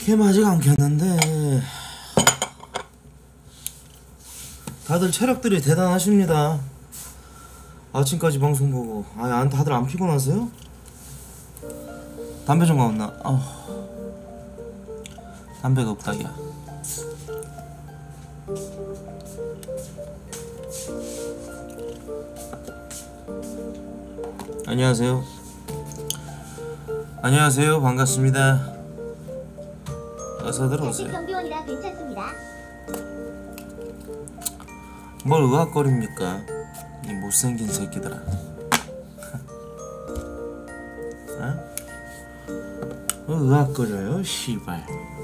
캠 아직 안 켰는데 다들 체력들이 대단하십니다. 아침까지 방송 보고. 다들 안 피곤하세요? 담배 좀 가온나? 담배가 없다 야. 안녕하세요. 안녕하세요. 반갑습니다. 어서 들어오세요. 경비원이라 괜찮습니다. 뭘 의학거립니까? 이 못생긴 새끼들아. 어? 의학거려요? 씨발.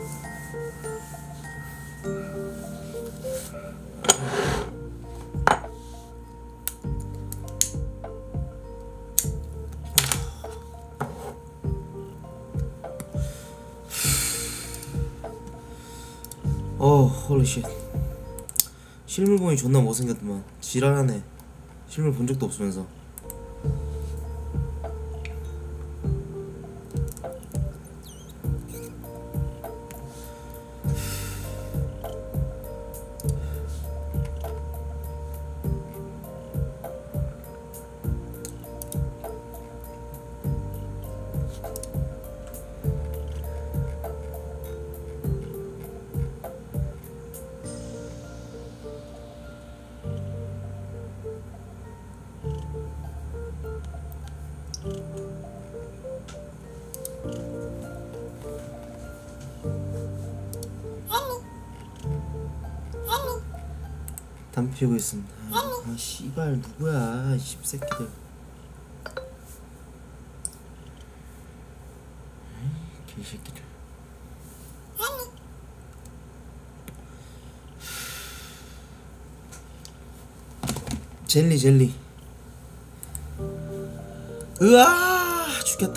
홀리쉣. 실물 보니 존나 못생겼더만. 지랄하네. 실물 본 적도 없으면서. 담배 피우고 있습니다. 씨발 누구야 이 씹새끼들. 개새끼들. 젤리. 으아 죽겠다.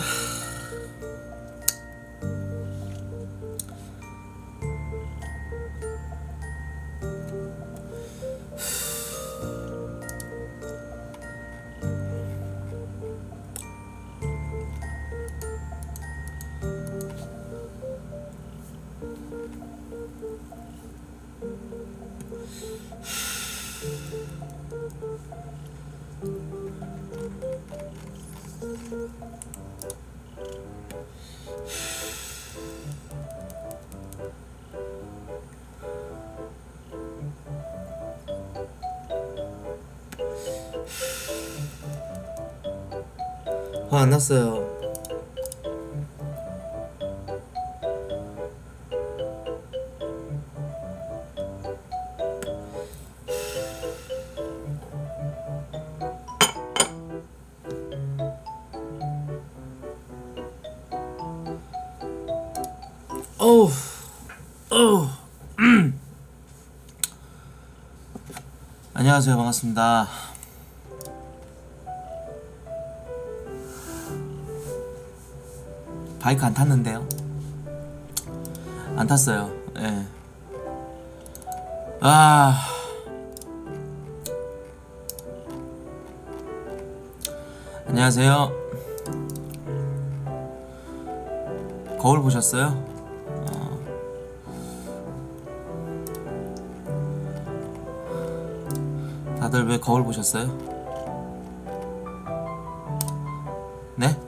화 안 났어요. 안녕하세요. 반갑습니다. 바이크 안 탔는데요? 안 탔어요. 예. 안녕하세요. 거울 보셨어요? 다들 왜 거울 보셨어요? 네?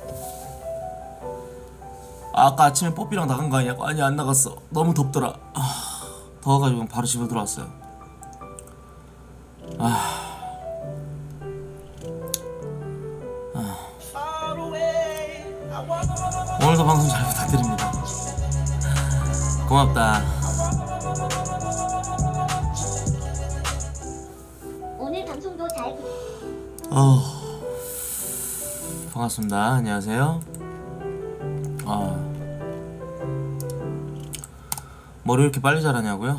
아까 아침에 뽀삐랑 나간 거 아니야? 아니 안 나갔어. 너무 덥더라. 더워가지고 바로 집에 들어왔어요. 오늘도 방송 잘 부탁드립니다. 고맙다. 오늘 방송도 잘 반갑습니다. 안녕하세요. 머리 왜 이렇게 빨리 자라냐고요?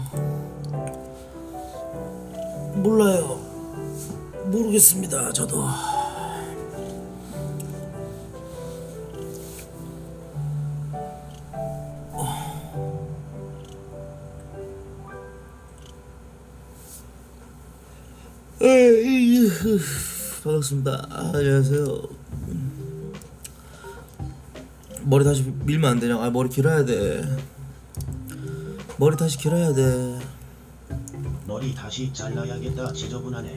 몰라요. 모르겠습니다. 저도. 반갑습니다. 안녕하세요. 머리 다시 밀면 안 되냐? 머리 길어야 돼. 머리 다시 길어야 돼. 머리 다시 잘라야겠다. 지저분하네.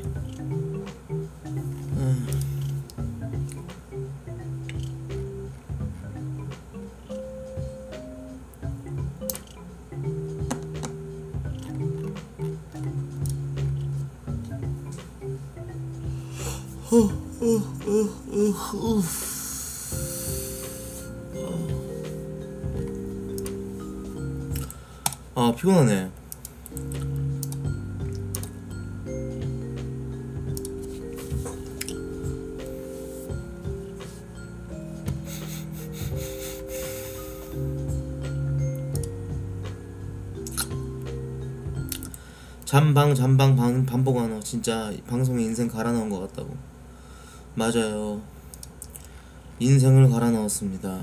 아 피곤하네. 잠방 반복하노. 진짜 방송에 인생 갈아 넣은 것 같다고. 맞아요. 인생을 갈아 넣었습니다.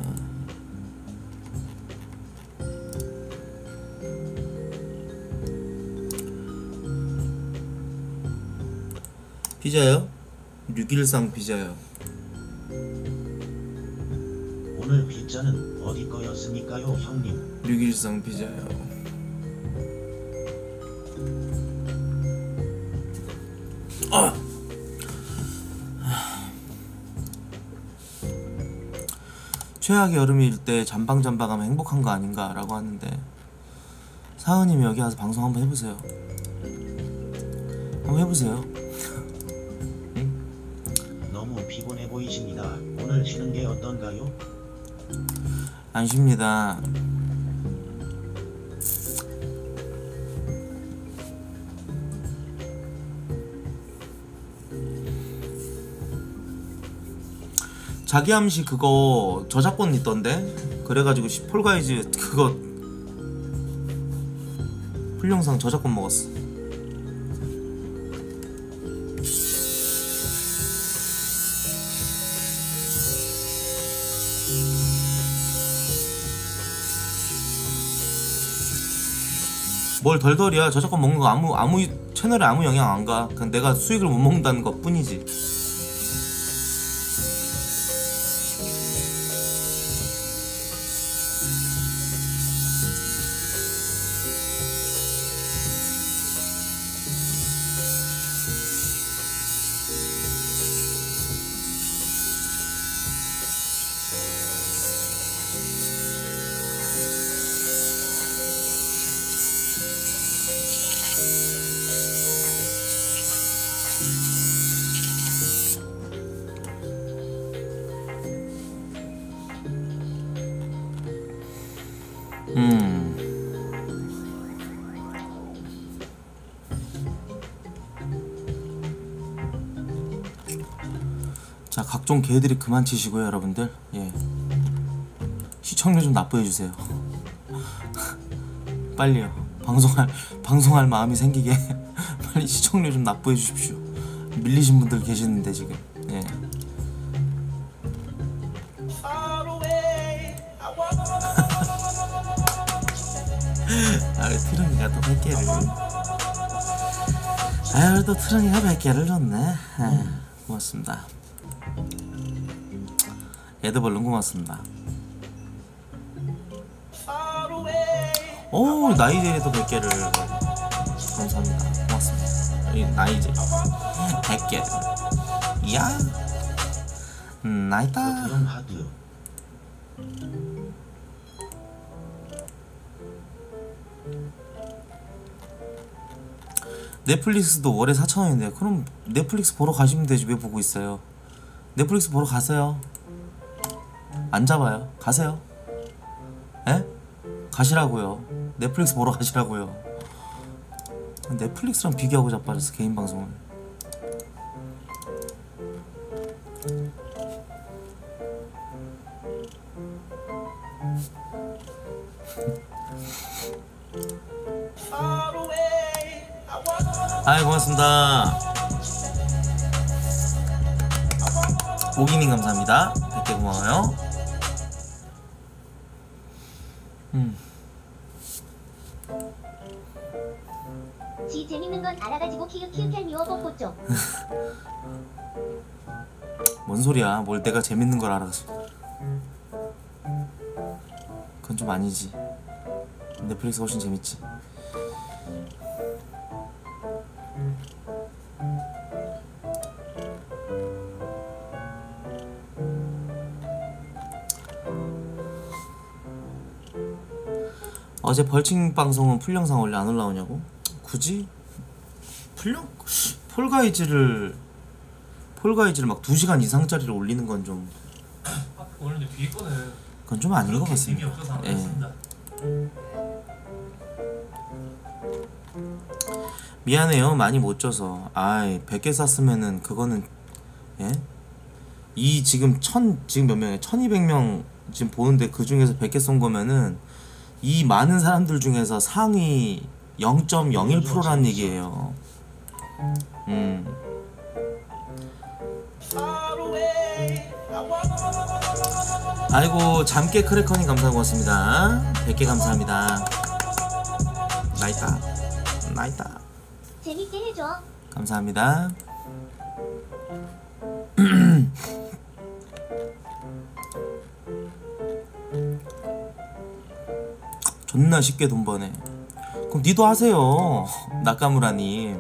피자요? 613 피자요. 오늘 피자는 어디 거였습니까요, 형님? 613 피자요. 아! 최악의 여름일 때 잠방하면 행복한 거 아닌가 라고 하는데, 사은님이 여기 와서 방송 한번 해보세요. 한번 해보세요. 너무 피곤해 보이십니다. 오늘 쉬는 게 어떤가요? 안 쉽니다. 자기암시 그거 저작권 있던데? 그래가지고 폴가이즈 그거 풀영상 저작권 먹었어. 뭘 덜덜이야. 저작권 먹는 거 아무 채널에 아무 영향 안 가. 그냥 내가 수익을 못 먹는다는 것 뿐이지. 자, 각종 개들이 그만 치시고요, 여러분들. 예. 시청률 좀 납부해주세요. 빨리요. 방송할 마음이 생기게 빨리 시청률 좀 납부해주십시오. 밀리신 분들 계시는데 지금. 예. 아, 트렁이가 또 100개를. 아유, 또 트렁이가 100개를 줬네. 아, 고맙습니다. 에드벌룬 고맙습니다. 오, 나이제리도 100개를 감사합니다. 고맙습니다. 이 나이제 100개. 이야, 나이다. 그럼 하드. 넷플릭스도 월에 4,000원인데 그럼 넷플릭스 보러 가시면 되지. 왜 보고 있어요? 넷플릭스 보러 가세요. 안 잡아요. 가세요. 에? 가시라고요. 넷플릭스 보러 가시라고요. 넷플릭스랑 비교하고 자빠졌어, 개인 방송을. 아이, 고맙습니다. 오기님 감사합니다. 100개 고마워요. 지 재밌는 건 알아가지고 키읔키읔 미워 뽀뽀 좀. 뭔 소리야. 뭘 내가 재밌는 걸 알아서. 그건 좀 아니지. 넷플릭스 훨씬 재밌지. 어제 벌칙 방송은 풀 영상 원래 안 올라오냐고? 굳이? 폴가이즈를 막 2시간 이상짜리를 올리는 건 좀 오늘 뒤에 거는 그건 좀 아닌 것 같습니다. 재미없어서 안 예. 했습니다. 미안해요. 많이 못 줘서. 아이 100개 쐈으면은 그거는 예? 이 지금 지금 몇 명이야? 1200명 지금 보는데 그 중에서 100개 쏜 거면은 이 많은 사람들 중에서 상위 0.01%라는 얘기예요. 아이고 잠깨 크래커님 감사 고맙습니다. 100개 감사합니다. 나있다 재밌게 해줘. 감사합니다. 존나 쉽게 돈 버네. 그럼 니도 하세요. 나카무라님.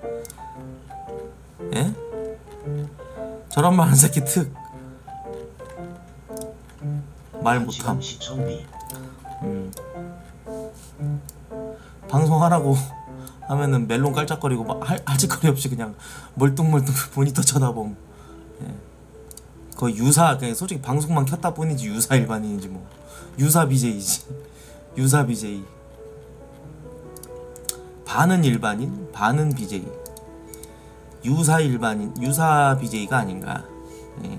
예? 저런 말하는 새끼 특 말 못함. 시청비 방송하라고 하면은 멜론 깔짝거리고 막 할짓거리 없이 그냥 멀뚱멀뚱 모니터 쳐다봄. 예. 거의 유사, 그냥 솔직히 방송만 켰다 뿐이지 유사 일반인이지 뭐. 유사 BJ지. 유사 BJ. 반은 일반인, 반은 BJ. 유사 일반인, 유사 BJ가 아닌가. 예.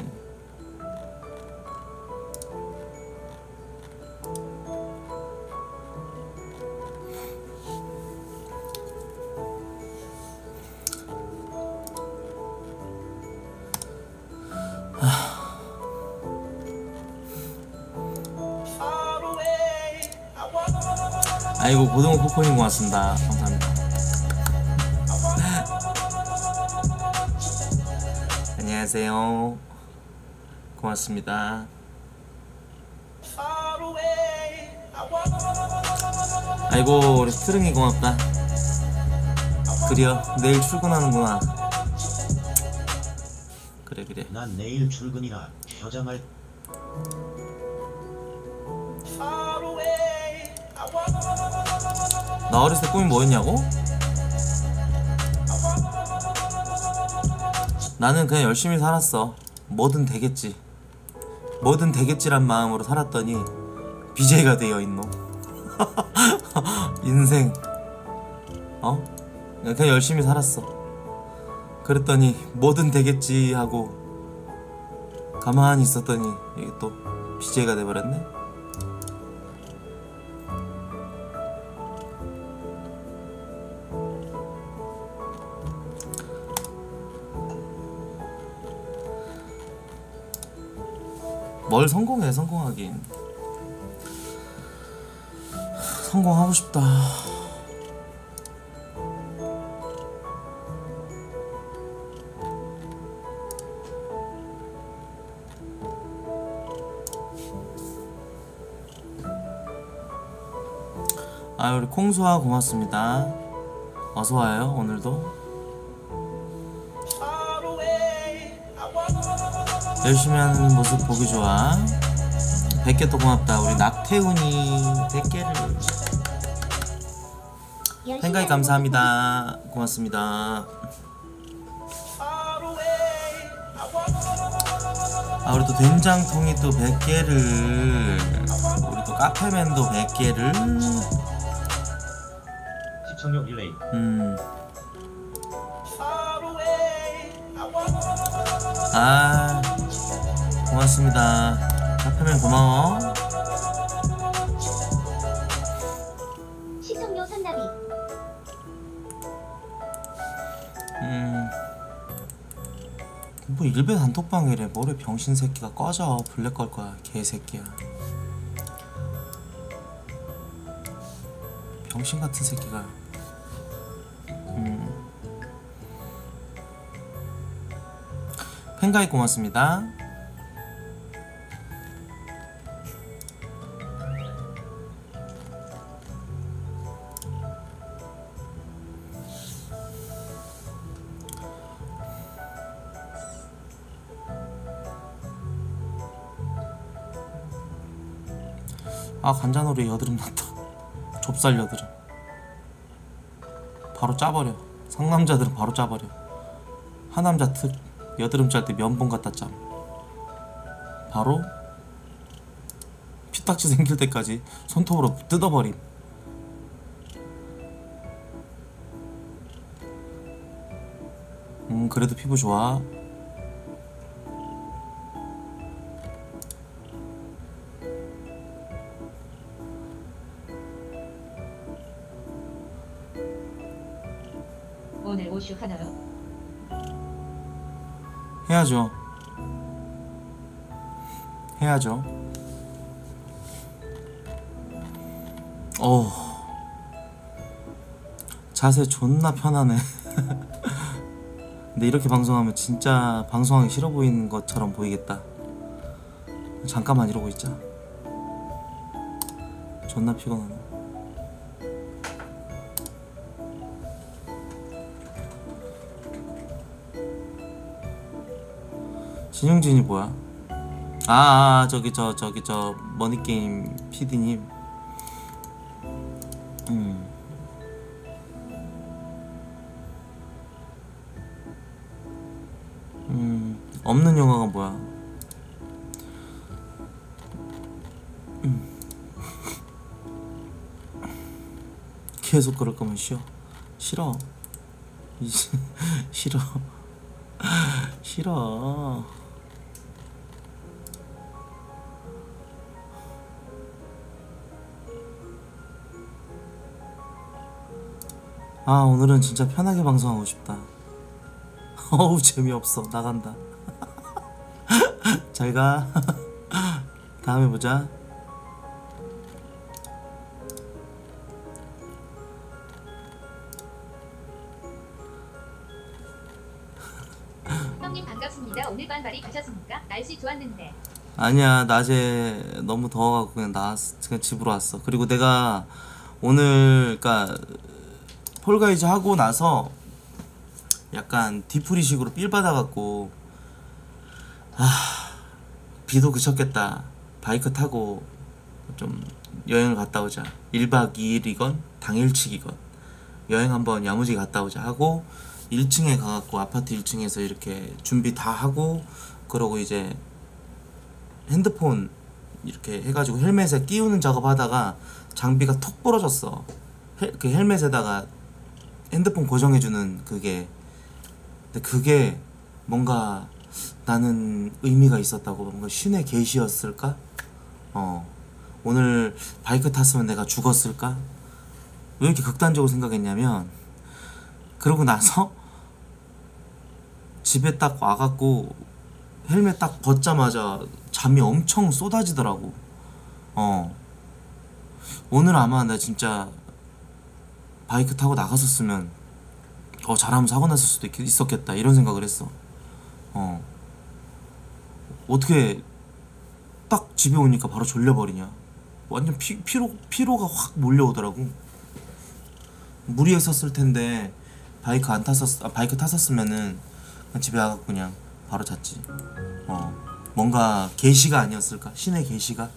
아이고 고등어 코코님 고맙습니다. 감사합니다. 안녕하세요. 고맙습니다. 아이고 우리 스트링이 고맙다. 그래요 내일 출근하는구나. 그래 난 내일 출근이라 휴장할. 나 어렸을 때 꿈이 뭐였냐고? 나는 그냥 열심히 살았어. 뭐든 되겠지. 뭐든 되겠지란 마음으로 살았더니 BJ가 되어있노. 인생 그냥 열심히 살았어. 그랬더니 뭐든 되겠지 하고 가만히 있었더니 이게 또 BJ가 돼버렸네. 뭘 성공해. 성공하긴 성공하고 싶다. 아 우리 콩수아 고맙습니다. 어서와요. 오늘도 열심히 하는 모습 보기 좋아. 100개 또 고맙다. 우리 낙태훈이 100개를 팬가입 감사합니다. 고맙습니다. 아 우리 또 된장통이 또 100개를, 우리 또 카페맨도 100개를. 시청률 릴레이. 아 고맙습니다. 카페맨 고마워. 시청료 산나비. 뭐 일베 단톡방이래. 뭐래 병신 새끼가. 꺼져. 블랙 걸 거야 개새끼야. 병신 같은 새끼가. 팬가입 고맙습니다. 아 간자놀이에 여드름 났다. 좁쌀 여드름. 바로 짜버려. 상남자들은 바로 짜버려. 하남자 특 여드름 짤 때 면봉 갖다 짬. 바로 피딱지 생길 때까지 손톱으로 뜯어버림. 그래도 피부 좋아. 오늘 오슈 하나요? 해야죠. 해야죠. 자세 존나 편하네. 근데 이렇게 방송하면 진짜 방송하기 싫어 보이는 것처럼 보이겠다. 잠깐만 이러고 있자. 존나 피곤하네. 진영진이 뭐야? 저기 저 머니게임 PD님. 없는 영화가 뭐야? 계속 그럴 거면 싫어. 싫어. 싫어. 오늘은 진짜 편하게 방송하고 싶다. 어우 재미없어. 나간다. 잘가. 다음에 보자. 형님 반갑습니다. 오늘 반발이 가셨습니까? 날씨 좋았는데. 아니야 낮에 너무 더워가지고 그냥 그냥 집으로 왔어. 그리고 내가 오늘 그니까 폴가이즈 하고 나서 약간 뒤풀이식으로 삘 받아갖고 비도 그쳤겠다. 바이크 타고 좀 여행을 갔다 오자. 1박 2일이건 당일치기건 여행 한번 야무지게 갔다 오자 하고 1층에 가갖고 아파트 1층에서 이렇게 준비 다 하고 그러고 이제 핸드폰 이렇게 해가지고 헬멧에 끼우는 작업하다가 장비가 턱 부러졌어. 그 헬멧에다가 핸드폰 고정해주는 그게. 근데 그게 뭔가 나는 의미가 있었다고. 뭔가 신의 계시였을까? 오늘 바이크 탔으면 내가 죽었을까? 왜 이렇게 극단적으로 생각했냐면 그러고 나서 집에 딱 와갖고 헬멧 딱 벗자마자 잠이 엄청 쏟아지더라고. 오늘 아마 나 진짜 바이크 타고 나갔었으면 잘하면 사고 났을 수도 있었겠다 이런 생각을 했어. 어떻게 딱 집에 오니까 바로 졸려버리냐. 완전 피로가 확 몰려오더라고. 무리했었을 텐데 바이크 탔었으면은 집에 와갖고 그냥 바로 잤지. 뭔가 계시가 아니었을까? 신의 계시가.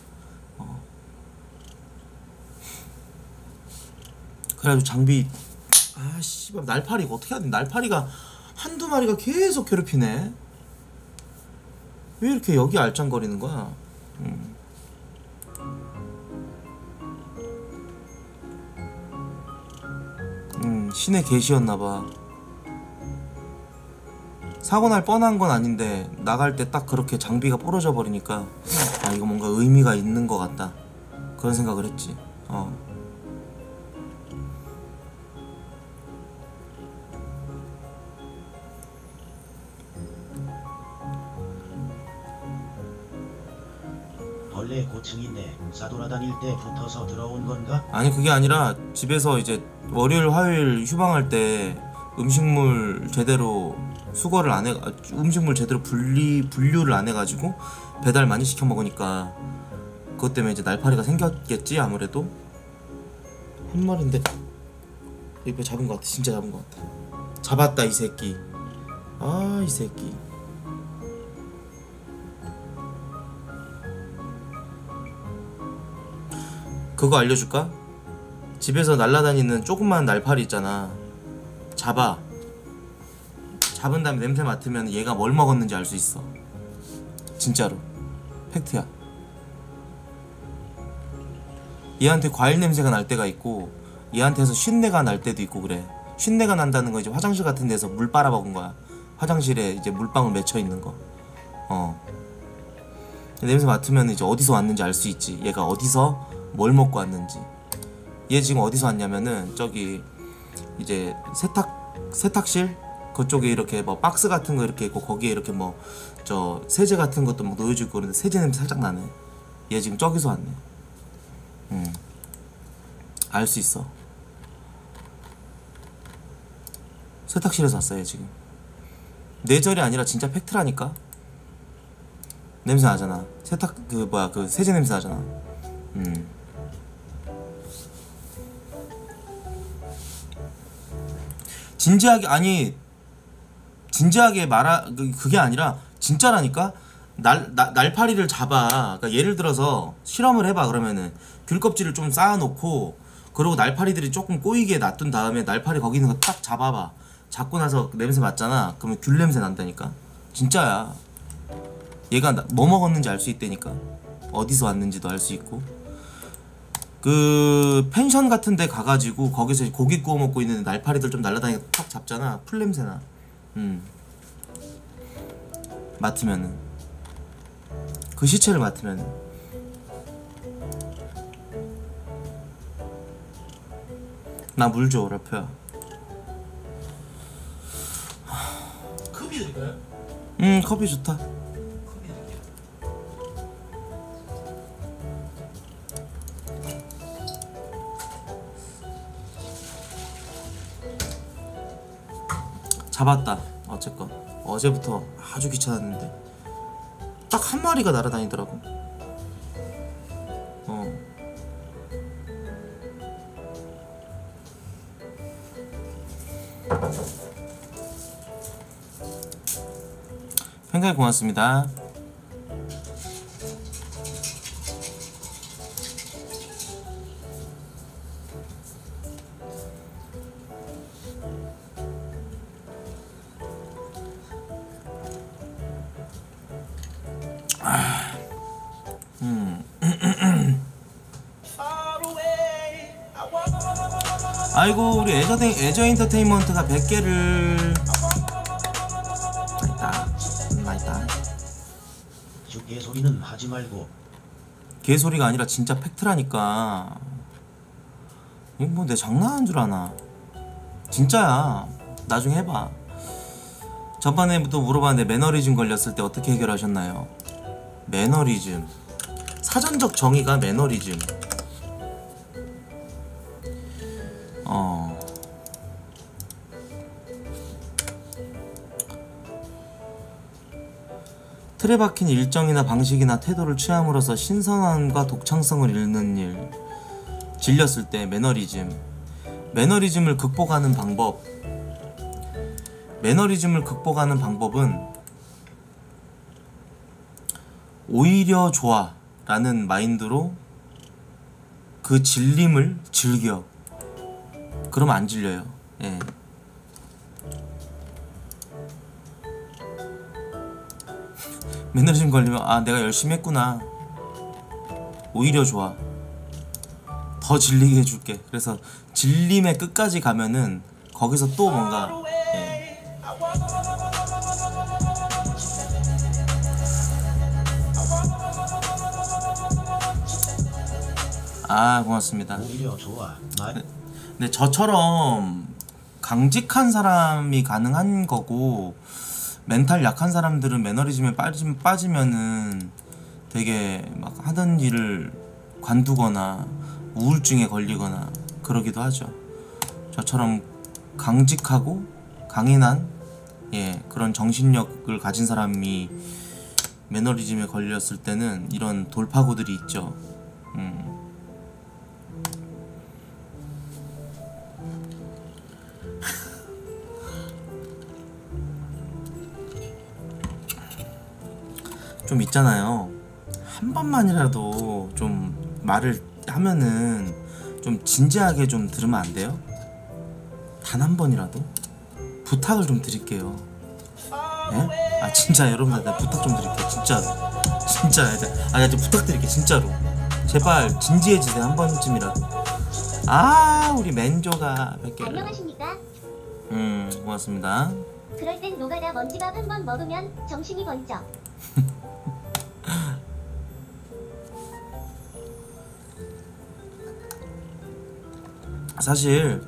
그래가지고 장비 씨발 날파리 이거 어떻게 해야 돼? 날파리가 한두 마리가 계속 괴롭히네. 왜 이렇게 여기 알짱거리는 거야? 신의 계시였나봐. 사고 날 뻔한 건 아닌데 나갈 때 딱 그렇게 장비가 부러져 버리니까 이거 뭔가 의미가 있는 것 같다 그런 생각을 했지. 원래 고층인데 싸돌아다닐 때 붙어서 들어온 건가? 아니 그게 아니라 집에서 이제 월요일 화요일 휴방할 때 음식물 제대로 수거를 안 해, 음식물 제대로 분류를 안 해가지고 배달 많이 시켜 먹으니까 그것 때문에 이제 날파리가 생겼겠지 아무래도. 한 마리인데 이거 잡은 것 같아. 진짜 잡은 것 같아. 잡았다 이 새끼. 이 새끼. 그거 알려줄까? 집에서 날아다니는 조그만 날파리 있잖아. 잡아. 잡은 다음에 냄새 맡으면 얘가 뭘 먹었는지 알 수 있어. 진짜로. 팩트야. 얘한테 과일 냄새가 날 때가 있고 얘한테서 쉰내가 날 때도 있고 그래. 쉰내가 난다는 거 이제 화장실 같은 데서 물 빨아 먹은 거야. 화장실에 이제 물방울 맺혀 있는 거. 냄새 맡으면 이제 어디서 왔는지 알 수 있지. 얘가 어디서 뭘 먹고 왔는지. 얘 지금 어디서 왔냐면은 저기 이제 세탁실 그쪽에 이렇게 뭐 박스 같은 거 이렇게 있고 거기에 이렇게 뭐 저 세제 같은 것도 막 놓여지고 그러는데 세제 냄새 살짝 나네. 얘 지금 저기서 왔네. 알 수 있어. 세탁실에서 왔어 얘 지금. 뇌절이 아니라 진짜 팩트라니까. 냄새 나잖아. 세탁 그 뭐야 그 세제 냄새 나잖아. 진지하게 아니 진지하게 그게 아니라 진짜라니까. 날파리를 잡아. 그러니까 예를 들어서 실험을 해봐. 그러면은 귤 껍질을 좀 쌓아놓고 그리고 날파리들이 조금 꼬이게 놔둔 다음에 날파리 거기 있는 거 딱 잡아봐. 잡고 나서 냄새 맡잖아. 그러면 귤 냄새 난다니까. 진짜야. 얘가 뭐 먹었는지 알 수 있다니까. 어디서 왔는지도 알 수 있고. 그 펜션 같은 데 가가지고 거기서 고기 구워 먹고 있는데 날파리들 좀 날아다니고 탁 잡잖아. 풀 냄새나. 맡으면은 그 시체를 맡으면은 나 물 줘 라표야. 커피 드릴까요? 커피 좋다. 커피 드릴게요. 잡았다. 어쨌건 어제부터 아주 귀찮았는데 딱 한 마리가 날아다니더라고. 팬가이 고맙습니다. 아이고 우리 애저 엔터테인먼트가 100개를 나있다. 개소리는 하지 말고. 개소리가 아니라 진짜 팩트라니까. 이거 뭐 내 장난하는 줄 아나. 진짜야. 나중에 해봐. 전반에부터 물어봤는데 매너리즘 걸렸을 때 어떻게 해결하셨나요? 매너리즘 사전적 정의가 매너리즘. 틀에 박힌 일정이나 방식이나 태도를 취함으로써 신선함과 독창성을 잃는 일. 질렸을 때 매너리즘. 매너리즘을 극복하는 방법. 매너리즘을 극복하는 방법은 오히려 좋아 라는 마인드로 그 질림을 즐겨. 그러면 안 질려요. 예. 매너리즘 걸리면 아 내가 열심히 했구나. 오히려 좋아. 더 질리게 해줄게. 그래서 질림의 끝까지 가면은 거기서 또 뭔가 예. 아 고맙습니다. 오히려 좋아. 근데 저처럼 강직한 사람이 가능한 거고 멘탈 약한 사람들은 매너리즘에 빠지면은 되게 막 하던 일을 관두거나 우울증에 걸리거나 그러기도 하죠. 저처럼 강직하고 강인한 예 그런 정신력을 가진 사람이 매너리즘에 걸렸을 때는 이런 돌파구들이 있죠. 좀 있잖아요. 한 번만이라도 좀 말을 하면은 좀 진지하게 좀 들으면 안 돼요? 단 한 번이라도 부탁을 좀 드릴게요. 예? 아 진짜 여러분들 나 부탁 좀 드릴게요. 진짜로. 진짜 나 좀 부탁드릴게요. 진짜로. 제발 진지해지세요. 한 번쯤이라도. 아 우리 맨조가 100개를. 안녕하십니까? 고맙습니다. 그럴 땐 노가다 먼지밥 한 번 먹으면 정신이 번쩍. 사실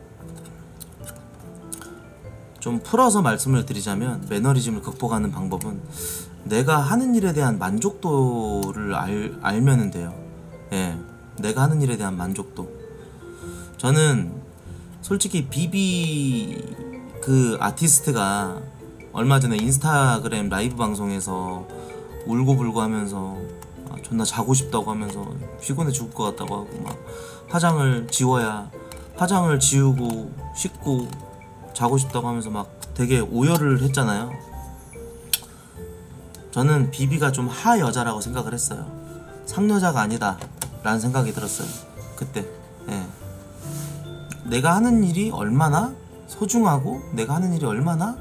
좀 풀어서 말씀을 드리자면 매너리즘을 극복하는 방법은 내가 하는 일에 대한 만족도를 알면은 돼요. 예, 내가 하는 일에 대한 만족도. 저는 솔직히 비비 그 아티스트가 얼마 전에 인스타그램 라이브 방송에서 울고불고 하면서 존나 자고 싶다고 하면서 피곤해 죽을 것 같다고 하고 막 화장을 지우고 씻고 자고 싶다고 하면서 막 되게 오열을 했잖아요. 저는 비비가 좀 하 여자라고 생각을 했어요. 상여자가 아니다 라는 생각이 들었어요 그때. 예. 내가 하는 일이 얼마나 소중하고 내가 하는 일이 얼마나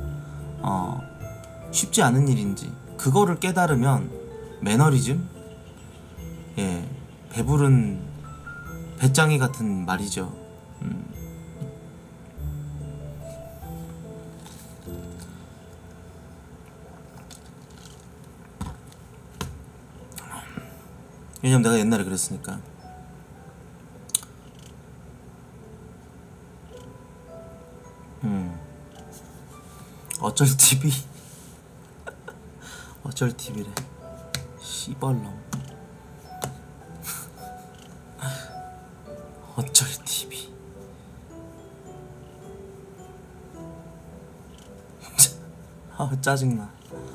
쉽지 않은 일인지 그거를 깨달으면 매너리즘, 예, 배부른 배짱이 같은 말이죠. 왜냐면 내가 옛날에 그랬으니까. 어쩔 TV 어쩔 TV래 씨발놈. 어쩔 TV. 아 짜증나.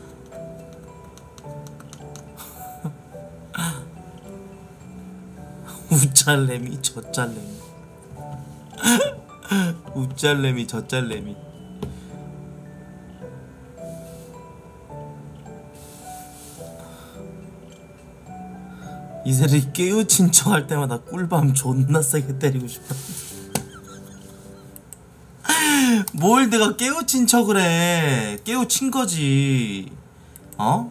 우짤래미 저짤래미 우짤래미 저짤래미. 이세를 깨우친 척 할 때마다 꿀밤 존나 세게 때리고 싶다. 뭘 내가 깨우친 척을 해. 깨우친 거지. 어?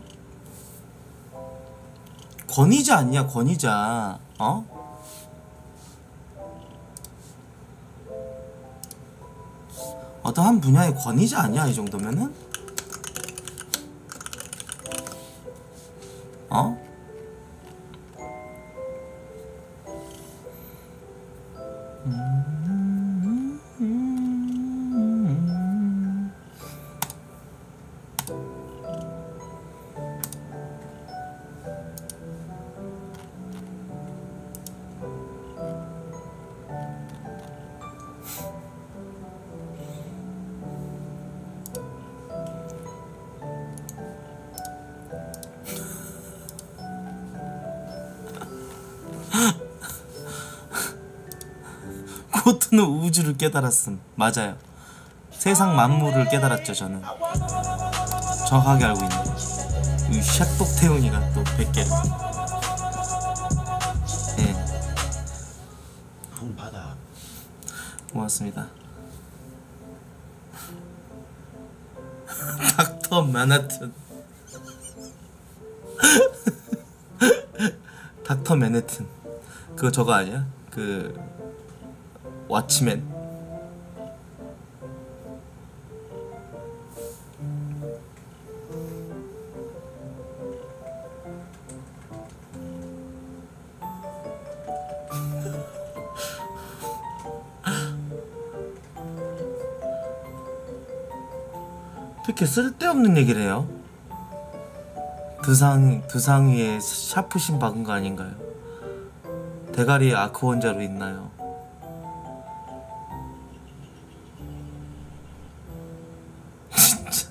권위자 아니야 권위자. 어? 어떤 한 분야의 권위자 아니야 이 정도면은? 어? 코트는 우주를 깨달았음. 맞아요. 세상 만물을 깨달았죠 저는. 정확하게 알고 있는. 이 샥독 태훈이가 또 100개를. 예. 품 받아. 고맙습니다. 닥터 맨하튼. 닥터 맨해튼. 그거 저거 아니야? 그 왓치맨. 이렇게 쓸데없는 얘기를 해요. 드상 위에 샤프심 박은 거 아닌가요? 대가리에 아크 원자로 있나요? 진짜.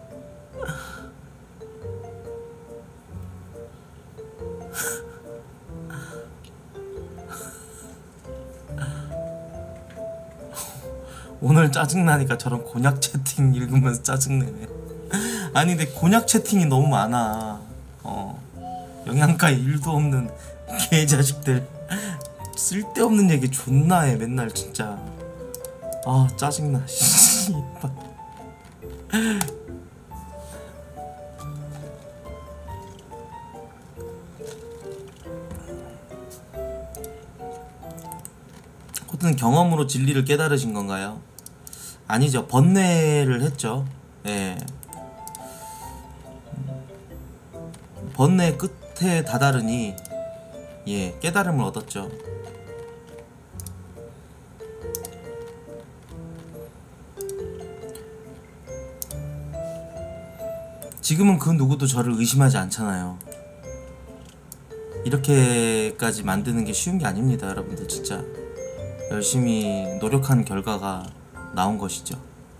오늘 짜증나니까 저런 곤약 채팅 읽으면서 짜증내네. 아니 근데 곤약 채팅이 너무 많아. 영양가에 1도 없는 개자식들 쓸데없는 얘기 존나 해 맨날 진짜. 아 짜증나. 씨발. 코트는 경험으로 진리를 깨달으신 건가요? 아니죠. 번뇌를 했죠. 예. 번뇌 끝에 다다르니 예 깨달음을 얻었죠. 지금은 그 누구도 저를 의심하지 않잖아요. 이렇게까지 만드는 게 쉬운 게 아닙니다, 여러분들. 진짜 열심히 노력한 결과가 나온 것이죠.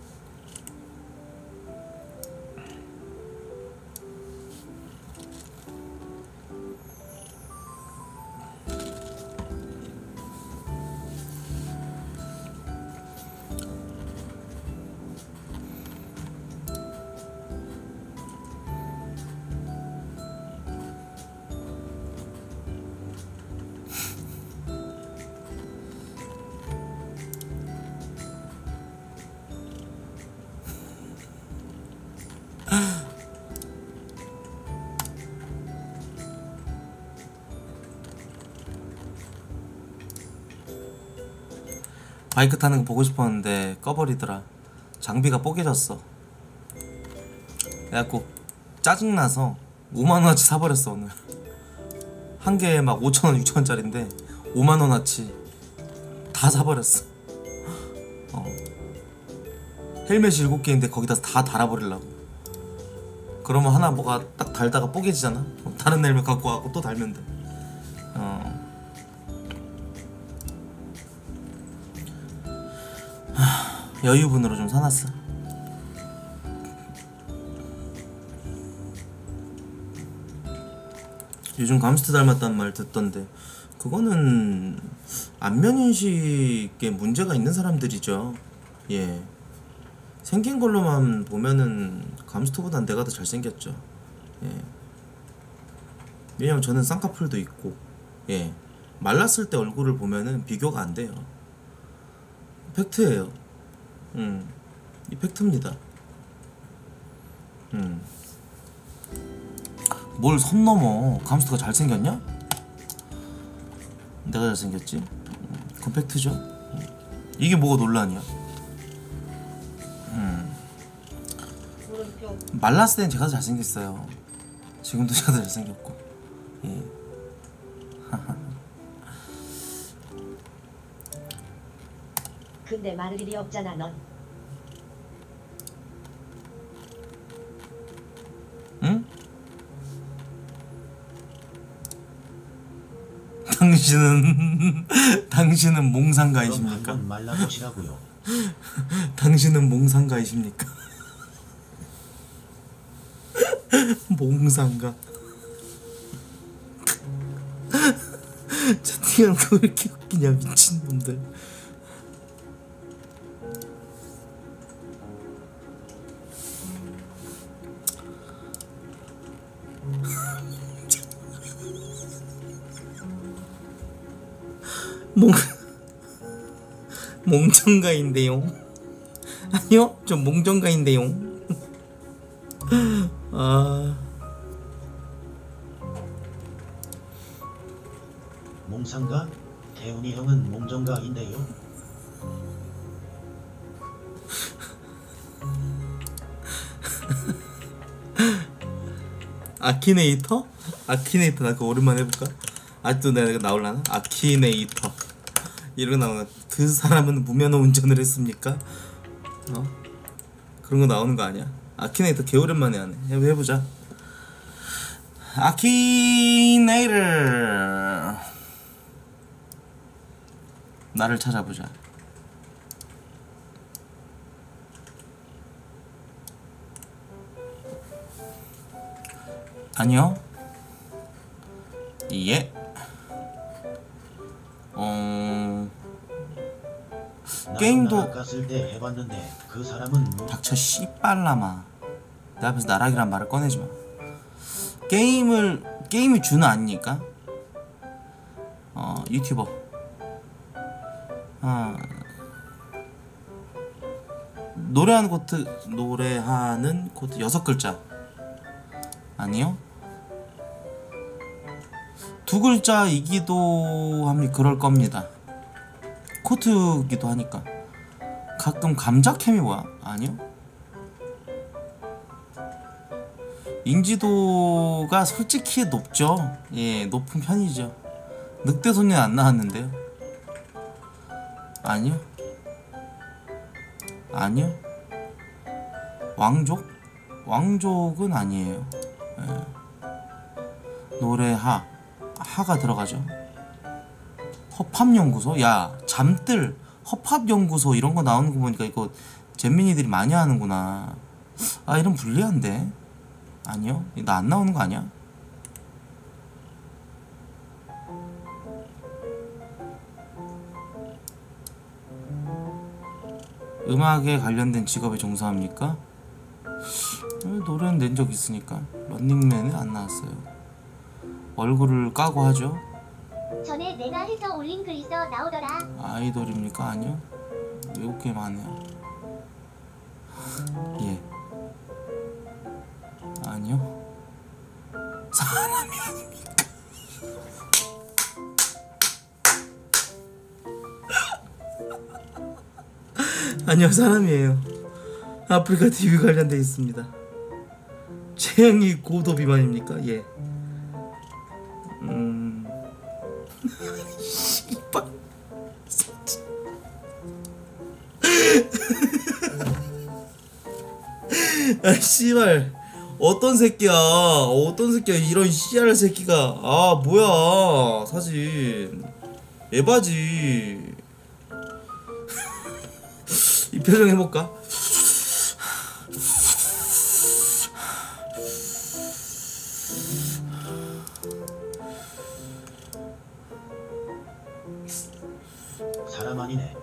바이크 타는 거 보고 싶었는데 꺼버리더라. 장비가 뽀개졌어. 그래갖고 짜증나서 5만원어치 사버렸어 오늘. 한 개에 막 5천원 6천원짜리인데 5만원어치 다 사버렸어. 헬멧이 7개인데 거기다 다 달아버리려고. 그러면 하나 뭐가 딱 달다가 뽀개지잖아. 다른 헬멧 갖고 와갖고 또 달면 돼. 여유분으로 좀 사놨어. 요즘 감스트 닮았다는 말 듣던데 그거는 안면인식에 문제가 있는 사람들이죠. 예. 생긴 걸로만 보면은 감스트보단 내가 더 잘생겼죠. 예. 왜냐면 저는 쌍꺼풀도 있고 예. 말랐을 때 얼굴을 보면은 비교가 안 돼요. 팩트예요. 이 팩트입니다. 뭘 선 넘어. 감스트가 잘생겼냐? 내가 잘생겼지? 그건 팩트죠. 이게 뭐가 논란이야? 말랐을 땐 제가 더 잘생겼어요. 지금도 제가 더 잘생겼고. 예. 근데 말을 일이 없잖아 넌. 응? 당신은 몽상가이십니까? 그럼 한번 말라보시라고요. 당신은 몽상가이십니까? 몽상가. 채팅하는 거 왜 이렇게 웃기냐 미친놈들. 몽정가인데요. 아니요, 저 몽정가인데요. 아, 몽상가? 태훈이 형은 몽정가인데요. 아키네이터? 아키네이터 나 그거 오랜만에 해볼까? 아직도 내가 나올라나? 아키네이터 이런 거 나오나? 그 사람은 무면허 운전을 했습니까? 그런 거 나오는 거 아니야? 아키네이터 개 오랜만에 하네. 해보자. 아키네이터 나를 찾아보자. 아니요. 예. 게임도 갔을 때 해봤는데 그 사람은 닥쳐 씨발라마. 내 앞에서 나락이란 말을 꺼내지 마. 게임이 주는 아니니까. 유튜버 아, 노래하는 코트 6글자 아니요? 2글자이기도 합니다. 그럴 겁니다. 코트기도 하니까. 가끔 감자캠이 뭐야? 아니요? 인지도가 솔직히 높죠. 예, 높은 편이죠. 늑대소년 안 나왔는데요. 아니요. 아니요. 왕족? 왕족은 아니에요. 예. 노래하 하가 들어가죠. 허팝연구소? 야, 잠들 허팝연구소 이런 거 나오는 거 보니까 이거 잼민이들이 많이 하는구나. 아, 이런 불리한데. 아니요? 나 안 나오는 거 아니야? 음악에 관련된 직업에 종사합니까? 노래는 낸 적 있으니까. 런닝맨에 안 나왔어요. 얼굴을 까고 하죠. 전에 내가 해서 올린 글 있어 나오더라. 아이돌입니까? 아니요. 외국 게임 안 해요. 예. 아니요. 사람이 아닙니까? 아니요, 사람이에요. 아프리카 TV 관련돼 있습니다. 체형이 고도 비만입니까? 예. 씨발. 아, 씨발. 어떤 새끼야 이런 씨알 새끼가. 아, 뭐야 사진 에바지. 이 표정 해볼까? 사람 아니네.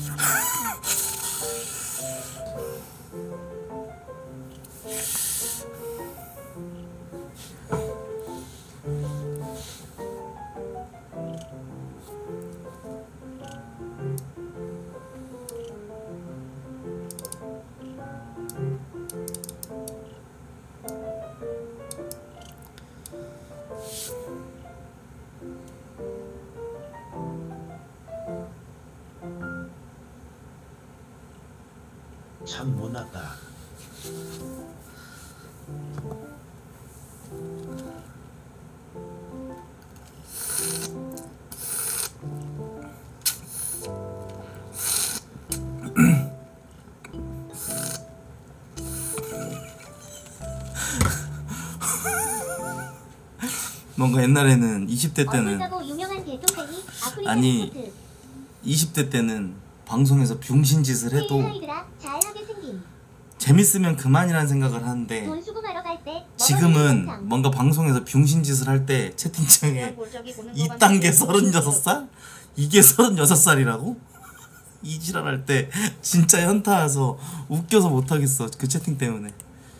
참 못났다. 뭔가 옛날에는 20대 때는 얼굴 유명한 개똥쟁이 아프리카 아니, 리포트. 20대 때는 방송에서 병신짓을 해도 헤이드라 잘하게 생김. 재밌으면 그만이라는 생각을 하는데 돈 수금하러 갈 때 지금은 뭔가 방송에서 병신짓을 할 때 채팅창에 2단계 36살? 이게 36살이라고? 이 지랄할 때 진짜 현타 와서 웃겨서 못하겠어. 그 채팅 때문에.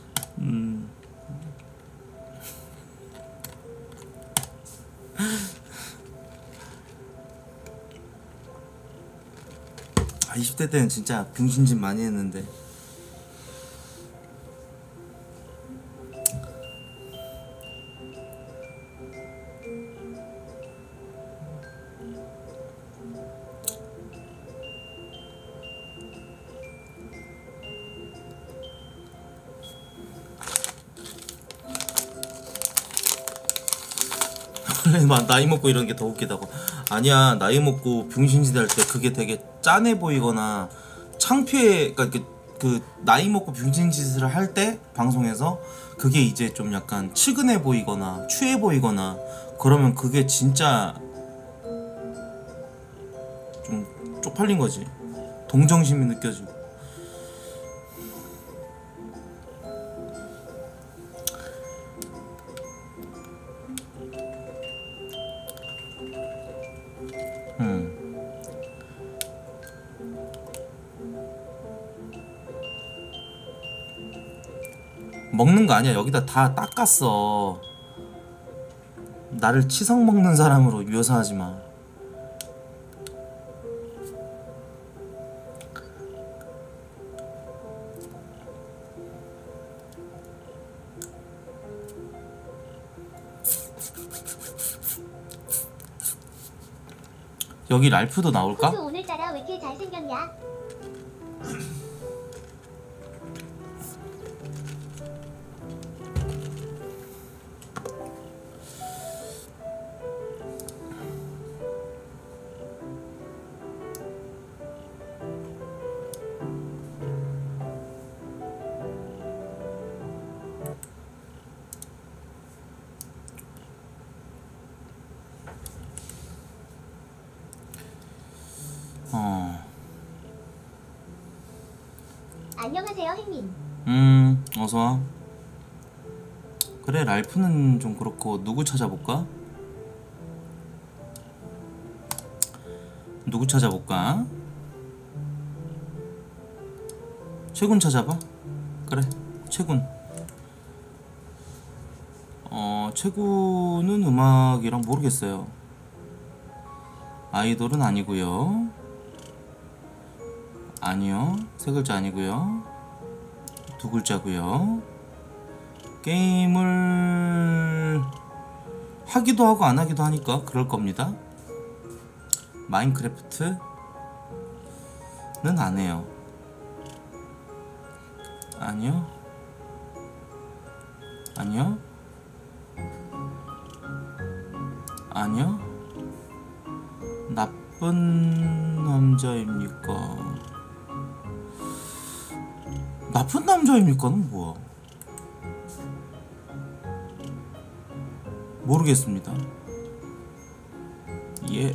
아, 20대 때는 진짜 병신짓 많이 했는데. 원래 막 나이 먹고 이런 게 더 웃기다고. 아니야, 나이 먹고 병신짓 할 때 그게 되게 짠해 보이거나 창피해. 그러니까 그 나이 먹고 병신짓을 할 때 방송에서 그게 이제 좀 약간 측은해 보이거나 추해 보이거나 그러면 그게 진짜 좀 쪽팔린 거지. 동정심이 느껴지고. 먹는 거 아니야. 여기다 다 닦았어. 나를 치석 먹는 사람으로 묘사하지 마. 여기 랄프도 나올까? 호수 오늘따라 왜 이렇게 잘생겼냐? 안녕하세요, 행님. 어서와. 그래, 랄프는 좀 그렇고 누구 찾아볼까? 누구 찾아볼까? 최군 찾아봐. 그래, 최군. 최군은 음악이랑 모르겠어요. 아이돌은 아니고요. 아니요, 세 글자 아니고요. 두 글자고요. 게임을 하기도 하고 안 하기도 하니까 그럴 겁니다. 마인크래프트는 안 해요. 아니요. 아니요. 아니요. 나쁜 남자입니까? 나쁜 남자입니까는 뭐야? 모르겠습니다. 예.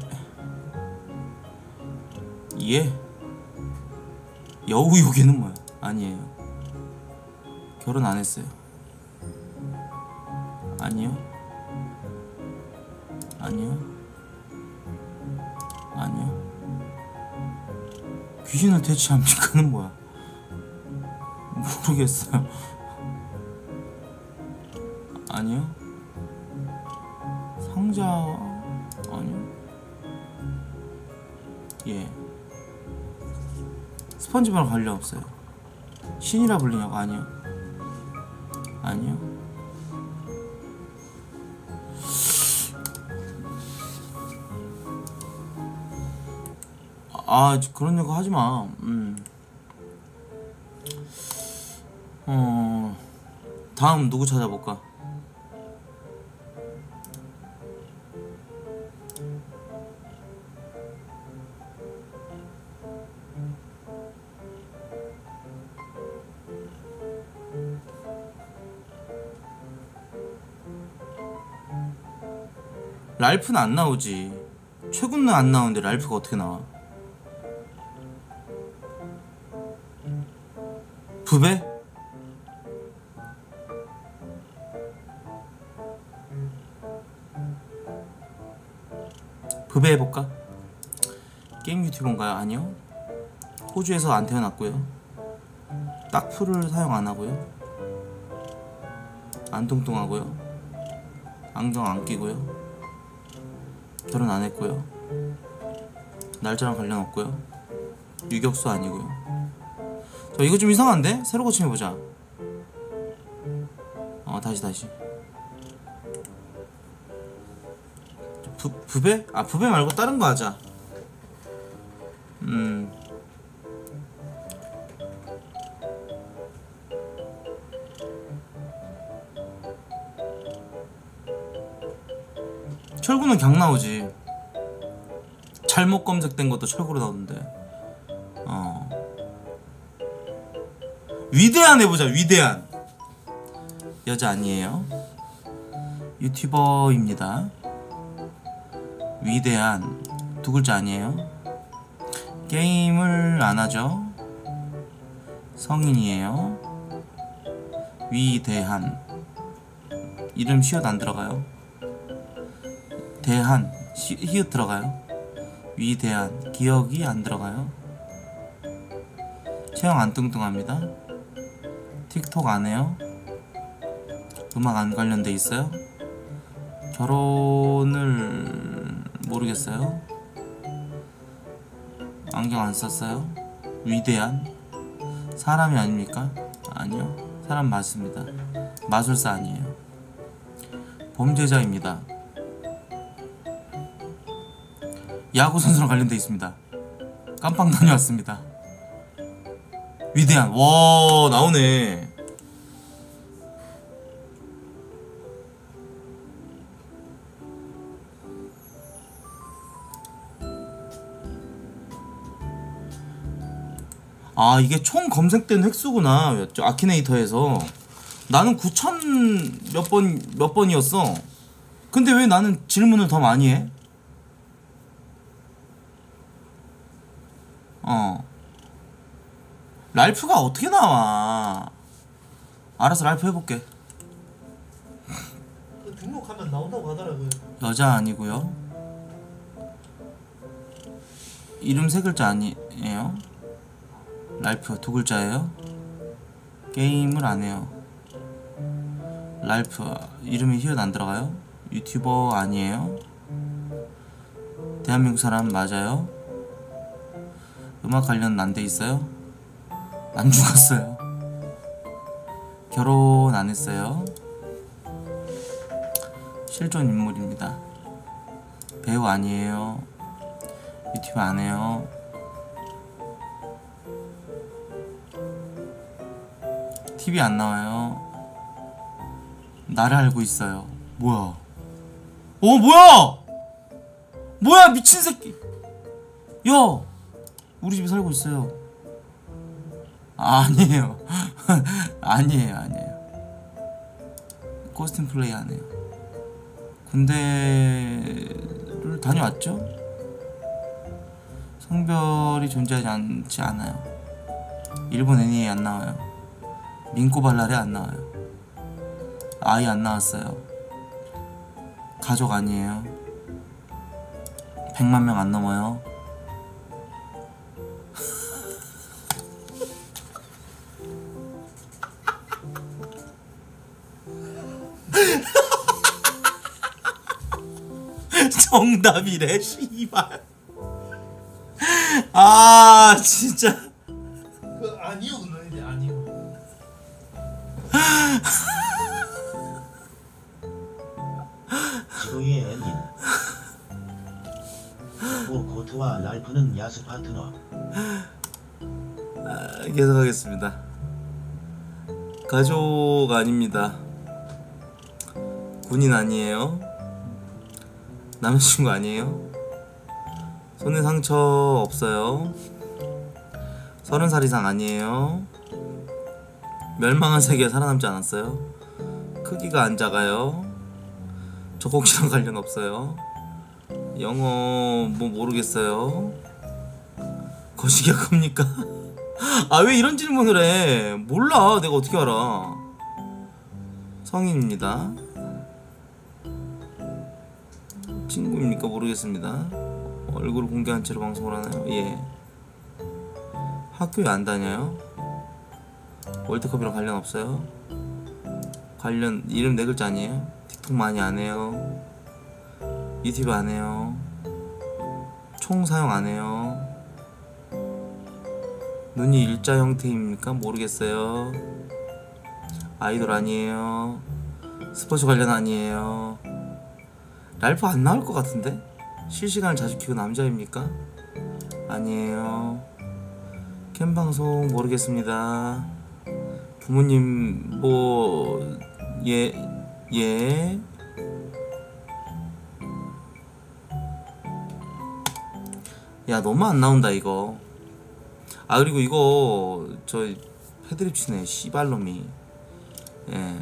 예. 여우요괴는 뭐야? 아니에요. 결혼 안 했어요. 아니요. 아니요. 아니요. 귀신을 퇴치합니까는 뭐야? 모르겠어요. 아니요. 상자 아니요. 예. 스펀지밥 관련 없어요. 신이라 불리냐고? 아니요. 아니요. 그런 얘기 하지 마. 다음 누구 찾아볼까? 랄프는 안 나오지. 최군은 안 나오는데 랄프가 어떻게 나와? 부배? 부배 해볼까? 게임 유튜버인가요? 아니요. 호주에서 안 태어났고요. 딱풀을 사용 안 하고요. 안 뚱뚱하고요. 안경 안 끼고요. 결혼 안 했고요. 날짜랑 관련 없고요. 유격수 아니고요. 저 이거 좀 이상한데? 새로 고침해보자. 다시. 부배? 부배 말고 다른 거 하자. 철구는 강 나오지. 잘못 검색된 것도 철구로 나오는데. 위대한 해보자. 위대한. 여자 아니에요. 유튜버입니다. 위대한. 두 글자 아니에요. 게임을 안 하죠. 성인이에요. 위대한. 이름 시옷 안 들어가요. 대한 히읗 들어가요. 위대한. 기억이 안 들어가요. 체형 안 뚱뚱합니다. 틱톡 안 해요. 음악 안 관련돼 있어요. 결혼을 모르겠어요. 안경 안 썼어요. 위대한. 사람이 아닙니까? 아니요. 사람 맞습니다. 마술사 아니에요. 범죄자입니다. 야구 선수랑 관련돼 있습니다. 깜빵 다녀왔습니다. 위대한. 와 나오네. 아 이게 총 검색된 획수구나. 저 아키네이터에서 나는 9,000 몇 번이었어. 근데 왜 나는 질문을 더 많이 해? 랄프가 어떻게 나와? 알아서 랄프 해볼게. 등록하면 나온다고 하더라고요. 여자 아니고요. 이름 세 글자 아니에요. 랄프 두 글자예요. 게임을 안 해요. 랄프 이름이 히읗 안 들어가요. 유튜버 아니에요. 대한민국 사람 맞아요. 음악 관련 안 돼 있어요. 안 죽었어요. 결혼 안 했어요. 실존 인물입니다. 배우 아니에요. 유튜브 안 해요. TV 안 나와요. 나를 알고 있어요. 뭐야? 뭐야? 뭐야 미친 새끼. 야 우리 집에 살고 있어요. 아니에요. 아니에요. 코스튬 플레이 안 해요. 군대를 다녀왔죠? 성별이 존재하지 않지 않아요. 일본 애니에 안 나와요. 민꼬발랄에 안 나와요. 아이 안 나왔어요. 가족 아니에요. 100만 명 안 넘어요. 정답이래 씨발. 아 진짜. 그 아니요 그러는데 아니요. 지도의 엔진. 고트와 랄프는 야스 파트너. 계속하겠습니다. 가족 아닙니다. 군인 아니에요. 남자친구 아니에요. 손에 상처 없어요. 30살 이상 아니에요. 멸망한 세계에 살아남지 않았어요. 크기가 안 작아요. 젖꼭지랑 관련 없어요. 영어 뭐 모르겠어요. 거시기가 큽니까? 아 왜 이런 질문을 해? 몰라. 내가 어떻게 알아. 성인입니다. 친구입니까? 모르겠습니다. 얼굴을 공개한 채로 방송을 하나요? 예. 학교에 안 다녀요. 월드컵이랑 관련 없어요. 관련 이름 네 글자 아니에요. 틱톡 많이 안 해요. 유튜브 안 해요. 총 사용 안 해요. 눈이 일자 형태입니까? 모르겠어요. 아이돌 아니에요. 스포츠 관련 아니에요. 랄프 안 나올 것 같은데? 실시간을 자주 키고 남자입니까? 아니에요. 캠방송 모르겠습니다. 부모님 뭐 예. 야 너무 안 나온다 이거. 아 그리고 이거 저 패드립 치네 씨발놈이. 예.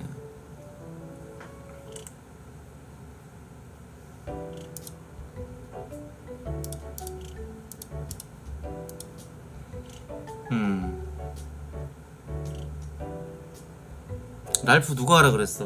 랄프 누가 하라 그랬어?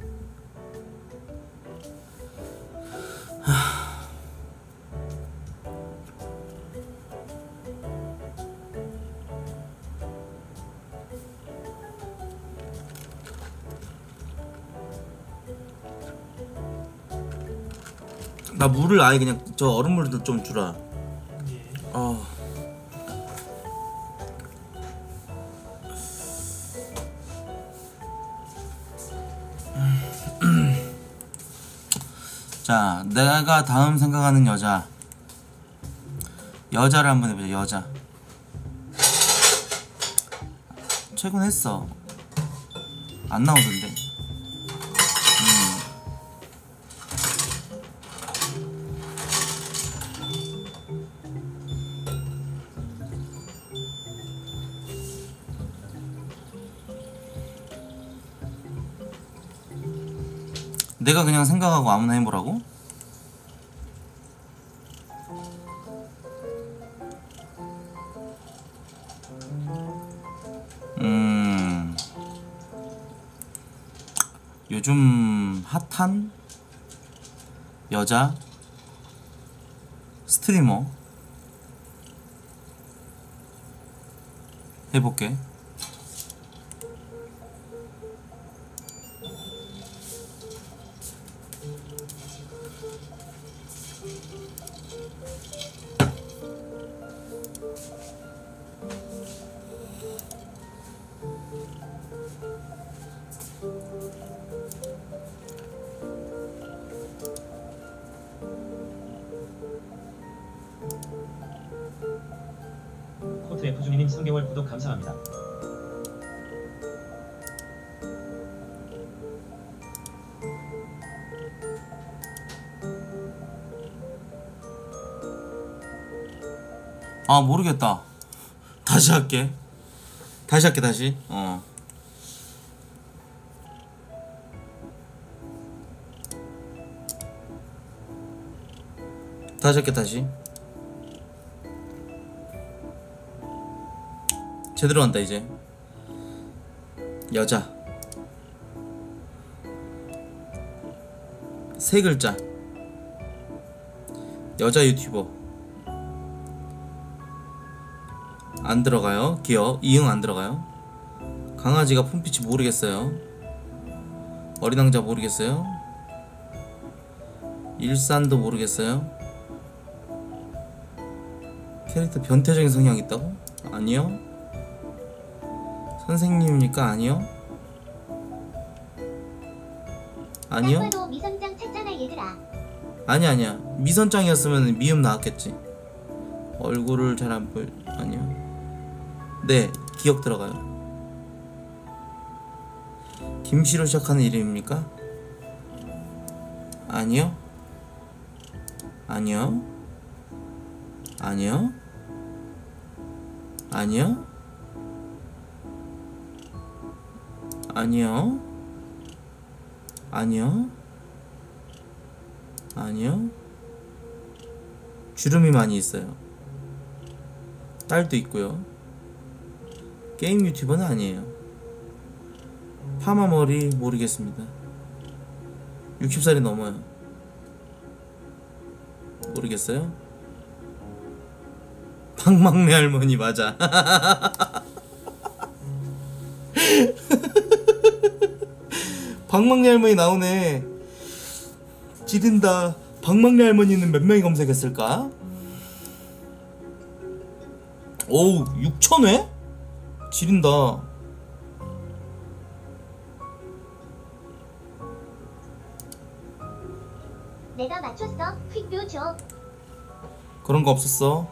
나 물을 아예 그냥 저 얼음물도 좀 주라. 예. 자, 내가 다음 생각하는 여자 여자를 한번 해보자. 여자. 최근 했어. 안 나오던데. 내가 그냥 생각하고 아무나 해보라고? 요즘 핫한 여자 스트리머 해볼게. 코트 F준이님 3개월 구독 감사합니다. 아 모르겠다. 다시 할게. 다시 할게. 다시. 다시 할게. 다시. 제대로 한다 이제. 여자. 세 글자. 여자 유튜버. 안 들어가요. 기억. 이응 안 들어가요. 강아지가 폰피치 모르겠어요. 어린 왕자 모르겠어요. 일산도 모르겠어요. 캐릭터 변태적인 성향이 있다고? 아니요. 선생님입니까? 아니요. 아니요. 딱 봐도 미선장 찾잖아 얘들아. 아니야. 미선짱이었으면 미음 나왔겠지. 얼굴을 잘 안 보여. 아니요. 네, 기억 들어가요. 김씨로 시작하는 이름입니까? 아니요. 아니요. 아니요. 아니요. 아니요. 아니요. 아니요. 주름이 많이 있어요. 딸도 있고요. 게임 유튜버는 아니에요. 파마 머리 모르겠습니다. 60살이 넘어요. 모르겠어요? 방망래 할머니 맞아. 방망래 할머니 나오네. 지른다. 방망래 할머니는 몇 명이 검색했을까? 오우 6,000회? 지린다. 내가 맞췄어. 퀵뷰 줘. 그런 거 없었어.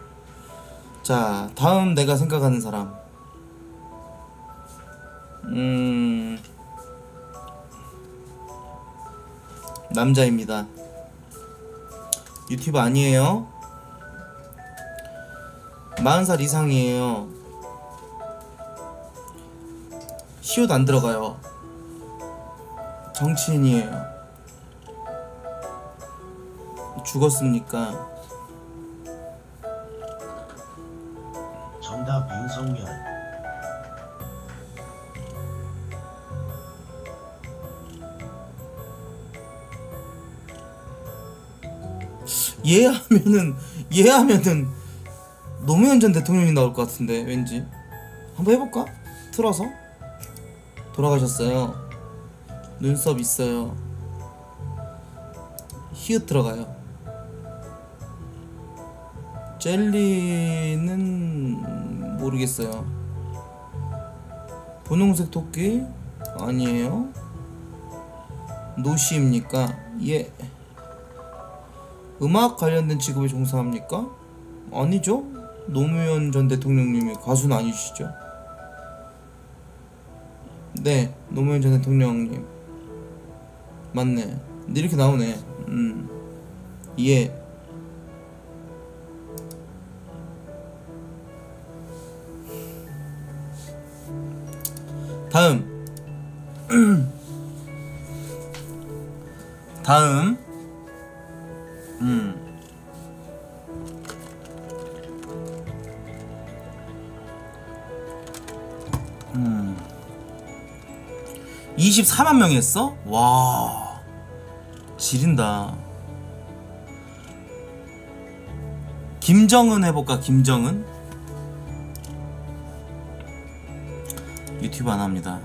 자 다음 내가 생각하는 사람. 남자입니다. 유튜브 아니에요. 40살 이상이에요. 시옷 안 들어가요. 정치인이에요. 죽었습니까? 정답 윤석열. 얘하면은 노무현 전 대통령이 나올 것 같은데 왠지. 한번 해볼까? 틀어서. 돌아가셨어요. 눈썹 있어요. 히읗 들어가요. 젤리는 모르겠어요. 분홍색 토끼? 아니에요. 노시입니까? 예. 음악 관련된 직업에 종사합니까? 아니죠? 노무현 전 대통령님이 가수는 아니시죠? 네, 노무현 전 대통령님 맞네. 근데 이렇게 나오네. 예. 다음 다음 24만 명이 했어? 와, 지린다. 김정은 해볼까? 김정은? 유튜브 안 합니다.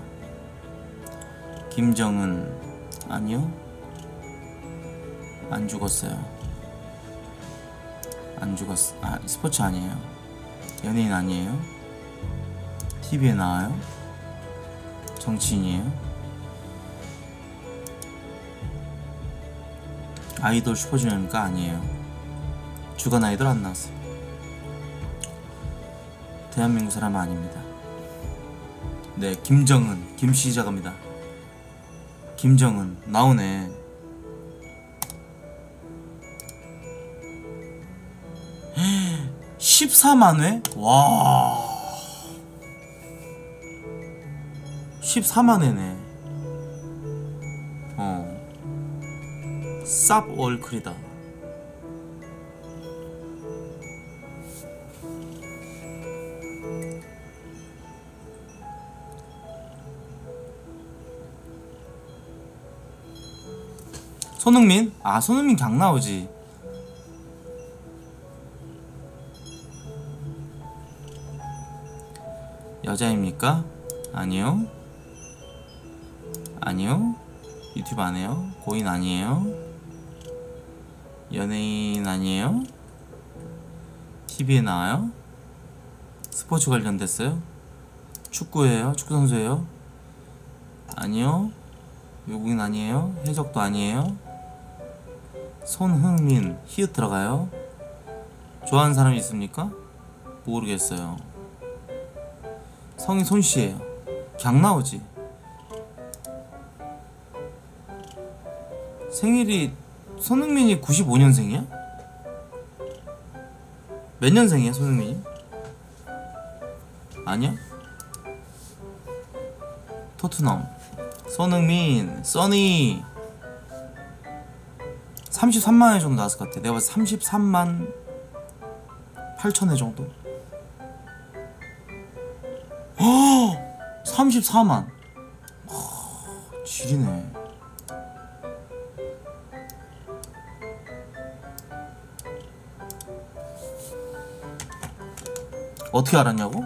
김정은 아니요? 안 죽었어요. 안 죽었어. 아, 스포츠 아니에요. 연예인 아니에요. TV에 나와요. 정치인이에요. 아이돌 슈퍼주니어입니까? 아니에요. 주간 아이돌 안 나왔어요. 대한민국 사람은 아닙니다. 네, 김정은, 김시작합니다. 김정은 나오네. 14만 회? 와, 14만 회네. 쌉 월클이다. 손흥민? 아, 손흥민 강 나오지. 여자입니까? 아니요. 아니요. 유튜브 안 해요. 고인 아니에요. 연예인 아니에요. TV에 나와요. 스포츠 관련됐어요. 축구예요. 축구선수예요. 아니요. 외국인 아니에요. 해적도 아니에요. 손흥민 히읗 들어가요. 좋아하는 사람이 있습니까? 모르겠어요. 성이 손씨예요. 강 나오지. 생일이 손흥민이 95년생이야? 몇 년생이야 손흥민이? 아니야? 토트넘 손흥민 써니 33만 회 정도 나왔을 것 같아. 내가 봤을 때 33만 8천 회 정도. 허! 34만. 지리네. 어떻게 알았냐고?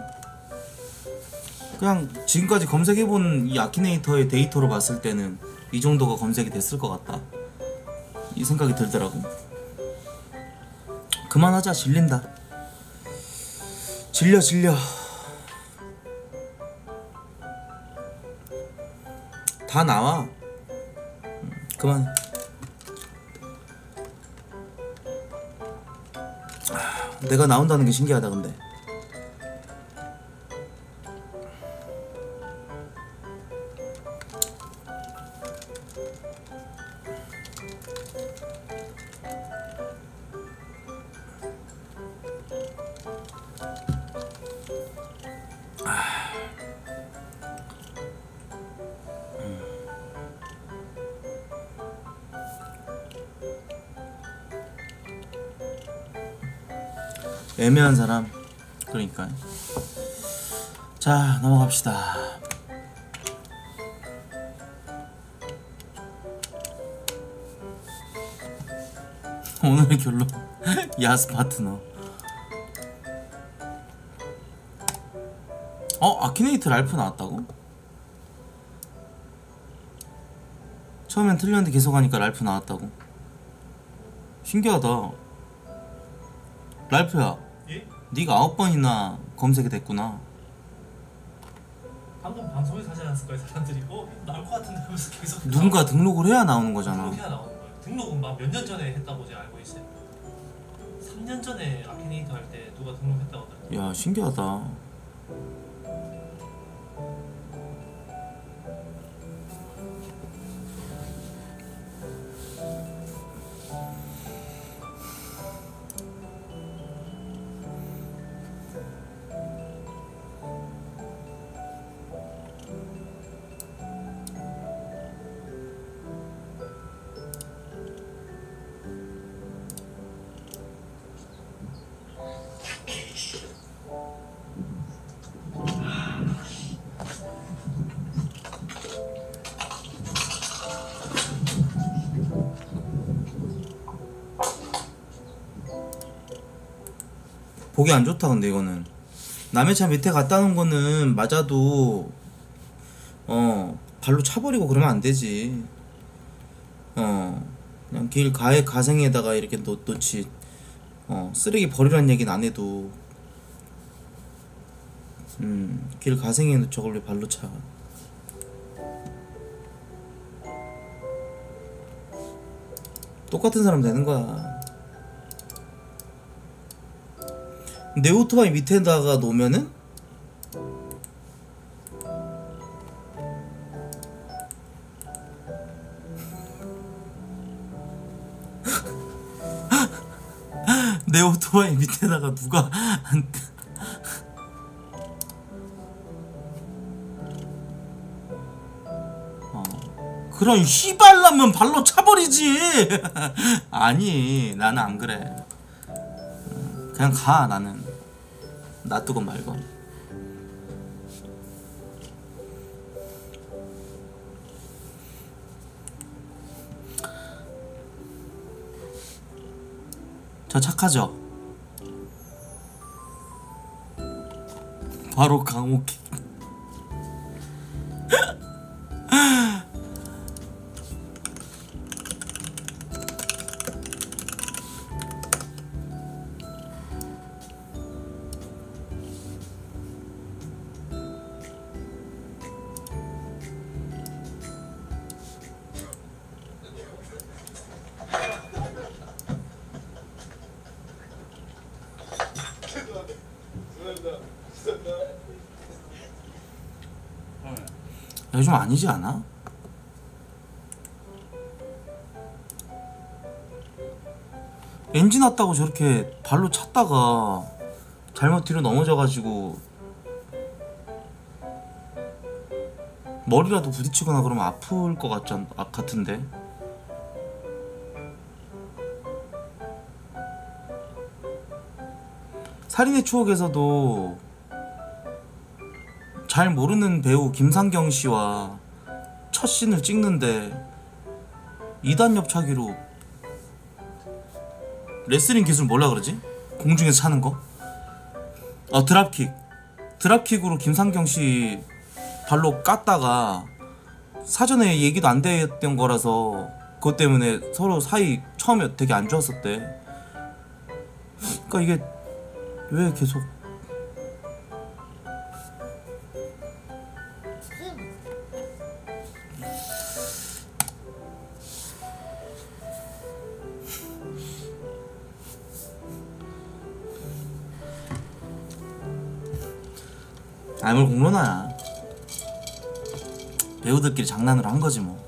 그냥 지금까지 검색해본 이 아키네이터의 데이터로 봤을 때는 이 정도가 검색이 됐을 것 같다, 이 생각이 들더라고. 그만하자. 질린다. 질려. 다 나와. 그만. 내가 나온다는 게 신기하다. 근데 애매한 사람. 그러니까. 자, 넘어갑시다. 오늘의 결론. 야스 파트너. 아키네이트 랄프 나왔다고? 처음엔 틀렸는데 계속 하니까 랄프 나왔다고? 신기하다. 랄프야, 예? 네가 9번이나 검색이 됐구나. 방금 방송에서 하지 않았을까요? 사람들이 나올 것 같은데 하면서 계속 누군가 등록을 해야 나오는 거잖아. 등록해야 나오는 거예요. 등록은 막 몇 년 전에 했다고 제가 알고 있어요. 3년 전에 아키네이터 할 때 누가 등록했다고 하더라고요. 야 신기하다. 보기 안 좋다. 근데 이거는 남의 차 밑에 갖다 놓은 거는 맞아도 발로 차버리고 그러면 안 되지. 그냥 길 가생에다가 이렇게 놓지. 쓰레기 버리라는 얘기는 안 해도 길 가생에 저걸 왜 발로 차. 똑같은 사람 되는 거야. 내 오토바이 밑에다가 놓으면은 내 오토바이 밑에다가 누가 그런 씨발라면 발로 차버리지. 아니 나는 안 그래. 그냥 가. 나는 놔두건 말건. 저 착하죠? 바로 강호키. 요즘 아니지 않아? 엔진 왔다고 저렇게 발로 찼다가 잘못 뒤로 넘어져가지고 머리라도 부딪히거나 그러면 아플 것 같은데. 살인의 추억에서도 잘 모르는 배우 김상경 씨와 첫 씬을 찍는데 2단 옆차기로 레슬링 기술 뭐라 그러지? 공중에서 차는 거? 드랍킥으로 김상경 씨 발로 깠다가 사전에 얘기도 안 됐던 거라서 그것 때문에 서로 사이 처음에 되게 안 좋았었대. 그러니까 이게 왜 계속 뭘 공론화야. 배우들끼리 장난으로 한 거지 뭐.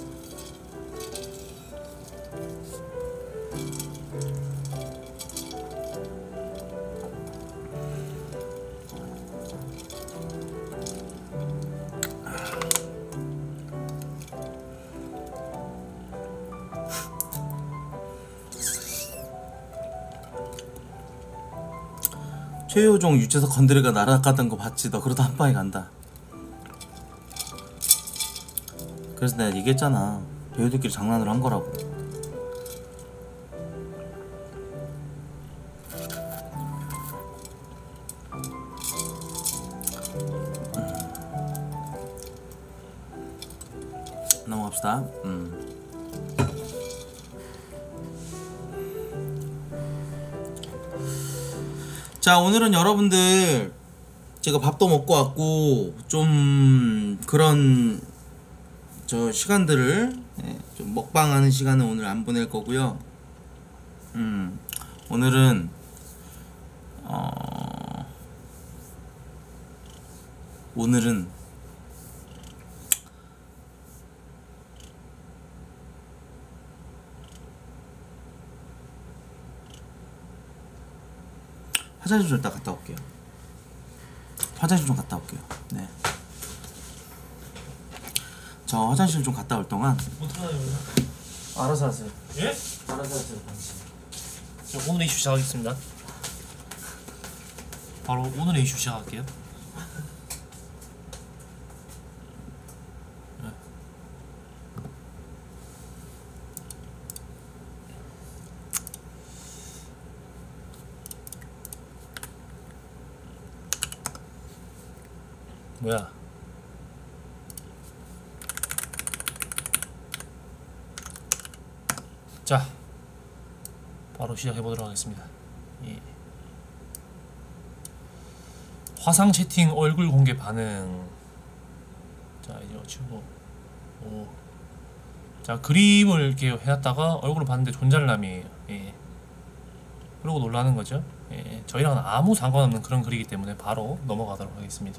최효종 유재석 건드리가 날아갔던 거 봤지? 너 그러다 한 방에 간다. 그래서 내가 얘기했잖아. 배우들끼리 장난으로 한 거라고. 넘어갑시다. 자, 오늘은 여러분들 제가 밥도 먹고 왔고 좀 그런 저 시간들을 좀 먹방하는 시간을 오늘 안 보낼 거고요. 오늘은 오늘은 화장실 좀 이따 갔다 올게요. 화장실 좀 갔다 올게요. 네. 저 화장실 좀 갔다 올 동안 어떡하나요 여기서? 알아서 하세요. 예? 알아서 하세요. 당신. 자, 오늘의 이슈 시작하겠습니다. 바로 오늘의 이슈 시작할게요. 네. 뭐야? 자, 바로 시작해 보도록 하겠습니다. 예. 화상 채팅 얼굴 공개 반응. 자, 이제 치우고. 오. 자, 그림을 이렇게 해놨다가 얼굴을 봤는데 존잘남이에요. 예. 그러고 놀라는 거죠. 예. 저희랑은 아무 상관없는 그런 글이기 때문에 바로 넘어가도록 하겠습니다.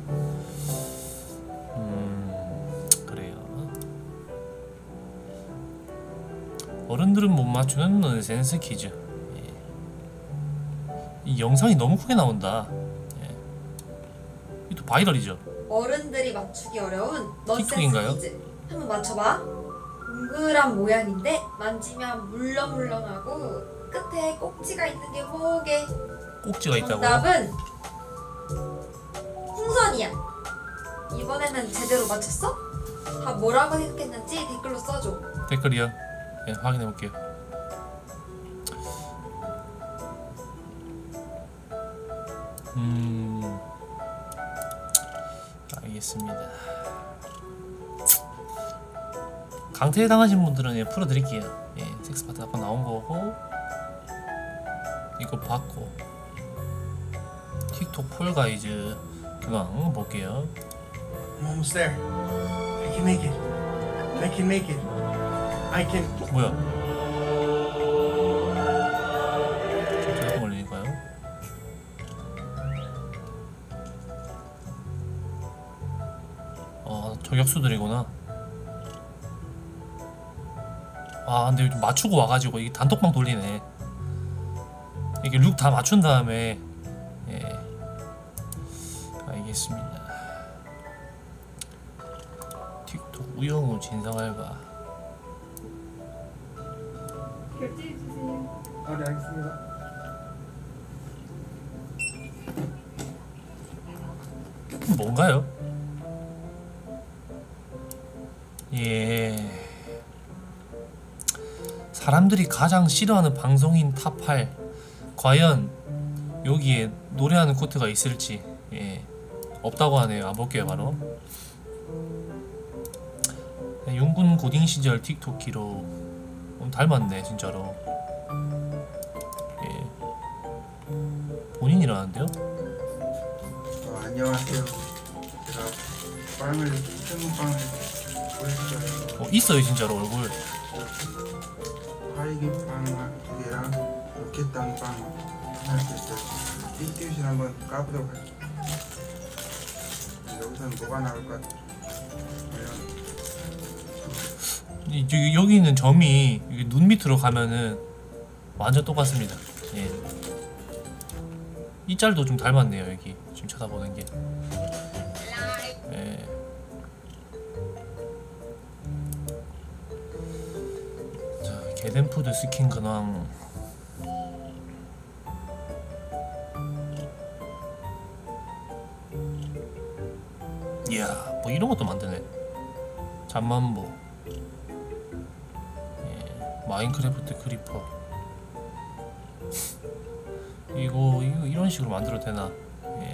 그래요. 어른들은 못 맞추는 넌센스 퀴즈. 예. 이 영상이 너무 크게 나온다. 예. 이또 바이럴이죠. 어른들이 맞추기 어려운 틱톡인가요? 넌센스 퀴즈. 한번 맞춰봐. 동그란 모양인데 만지면 물렁물렁하고 끝에 꼭지가 있는 게 뭐게? 꼭지가 있다고요? 정답은 풍선이야. 이번에는 제대로 맞췄어? 다 뭐라고 생각했는지 댓글로 써줘. 댓글이요? 예, 확인해 볼게요. 알겠습니다. 강퇴 당하신 분들은 예, 풀어드릴게요. 예, 섹스 파트 한번 나온 거고 이거 받고 틱톡 폴가이즈 그거 볼게요. I'm almost there. I can make it. I can make it. I can. 뭐야? 조금 올리니까요. 저격수들이구나. 아 근데 좀 맞추고 와가지고 이게 단톡방 돌리네. 이게 룩 다 맞춘 다음에 예 알겠습니다. 틱톡 우영우 진상알바. 결제해주세요. 네, 알겠습니다. 뭔가요? 예. 사람들이 가장 싫어하는 방송인 탑8. 과연 여기에 노래하는 코트가 있을지. 예. 없다고 하네요. 안 볼게요, 바로. 윤군 고딩 시절 틱톡 기록. 닮았네, 진짜로. 예. 본인이라는데요? 안녕하세요. 제가 빵을 생빵을 보냈어요. 있어요, 진짜로 얼굴. 파이기빵 2개랑 로켓단빵 하나 있어요. 띠띠우신 한번 까보도록 할게요. 여기서는 뭐가 나올까? 여기 있는 점이 여기 눈 밑으로 가면은 완전 똑같습니다. 예. 이 짤도 좀 닮았네요. 여기 지금 쳐다보는 게. 예. 자, 게덴푸드 스킨 근황. 이야, 뭐 이런 것도 만드네. 잠만보. 마인크래프트 크리퍼. 이거 이런 식으로 만들어도 되나? 예.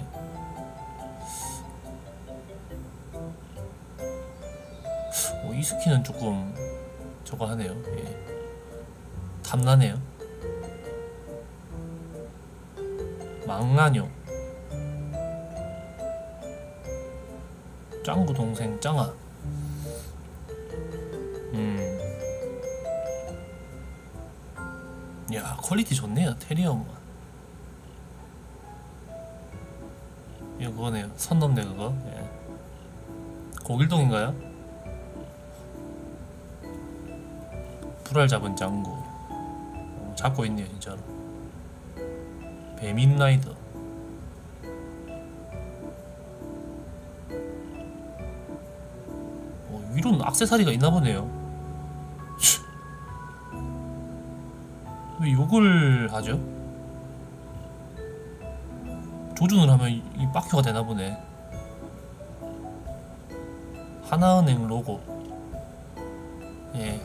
이 스킨은 조금 저거 하네요. 예. 탐나네요. 망나뇨. 짱구 동생 짱아. 야 퀄리티 좋네요. 테리엄 이거 그거네요. 선 넘네 그거. 예. 고길동인가요? 불알 잡은 짱구. 잡고 있네요 진짜로. 배민라이더. 위로는 액세서리가 있나보네요. 왜 욕을 하죠? 조준을 하면 이 빡큐가 되나보네. 하나은행 로고. 예.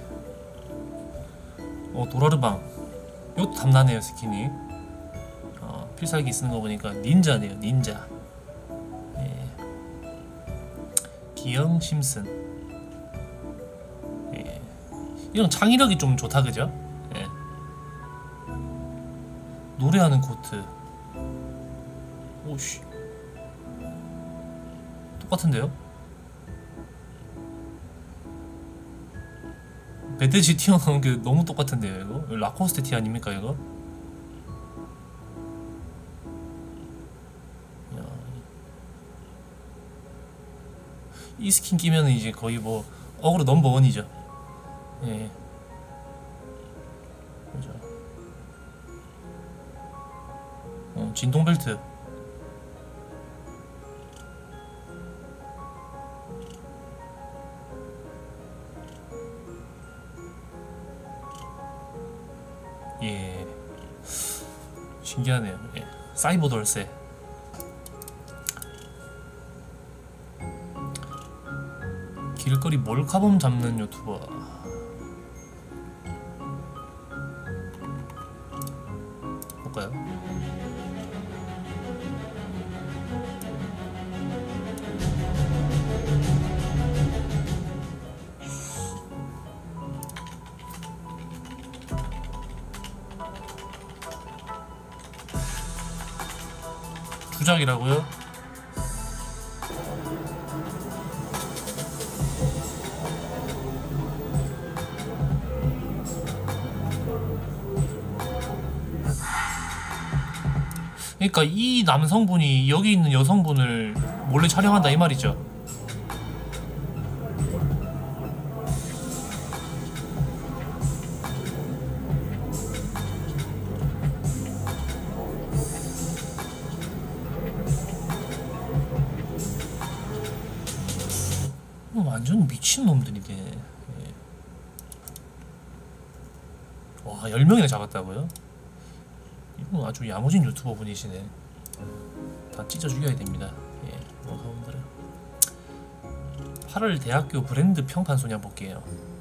도라르방. 이것도 탐나네요 스킨이. 필살기 쓰는 거 보니까 닌자네요 닌자. 예. 기영 심슨. 예. 이런 창의력이 좀 좋다 그죠? 예. 노래하는 코트. 오씨 똑같은데요? 배드지 튀어나온 게 너무 똑같은데요 이거? 라코스테 티 아닙니까 이거? 야, 이 스킨 끼면은 이제 거의 뭐 어그로 넘버원이죠. 예. 보자. 진동벨트. 예. 신기하네요. 예. 사이버 돌쇠. 길거리 몰카범 잡는 유튜버. 볼까요? 주작이라고요? 그러니까 이 남성분이 여기 있는 여성분을 몰래 촬영한다 이 말이죠. 완전 미친놈들이네. 예. 와 10명이나 잡았다고요? 이분 아주 야무진 유튜버 분이시네. 다 찢어 죽여야 됩니다. 예, 여러분들은 8월 대학교 브랜드 평판 소녀 볼게요.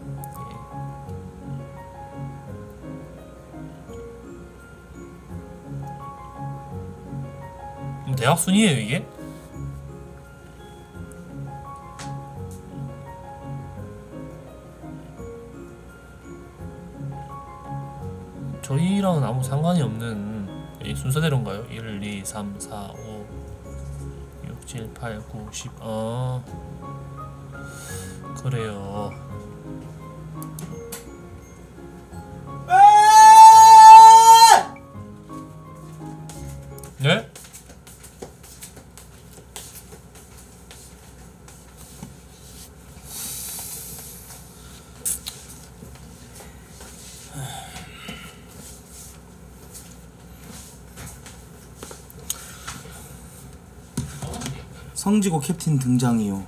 예. 대학 순이에요 이게? 저희랑은 아무 상관이 없는 이 순서대로인가요? 1, 2, 3, 4, 5, 6, 7, 8, 9, 10. 그래요. 네? 성지고 캡틴 등장이요.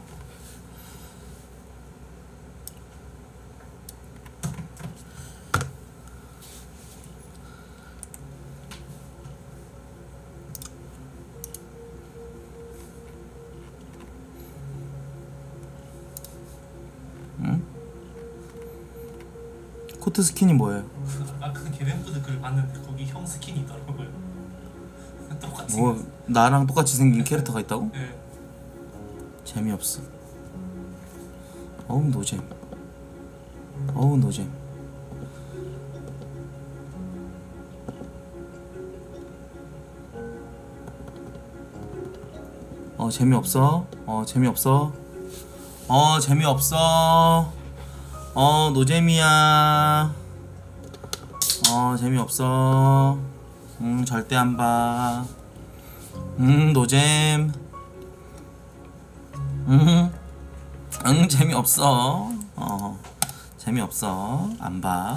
응? 코트 스킨이 뭐예요? 아까 개념푸드 글 봤는데 거기 형 스킨이 있더라고요. 똑같이. 뭐 나랑 똑같이 생긴 캐릭터가 있다고? 네. 재미없어. 어우 노잼. 어우 노잼. 재미없어. 재미없어. 재미없어. 노잼이야. 재미없어. 절대 안 봐. 노잼. 재미없어. 재미없어. 안 봐.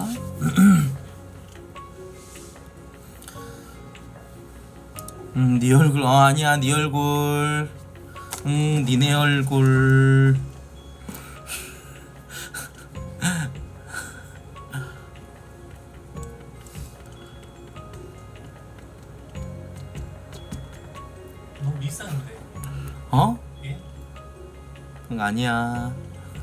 네 얼굴. 아니야, 네 얼굴. 니네 얼굴. 너무 비싼데. 어? 예? 아니야.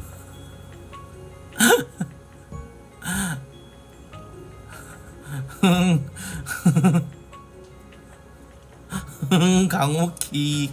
강호키.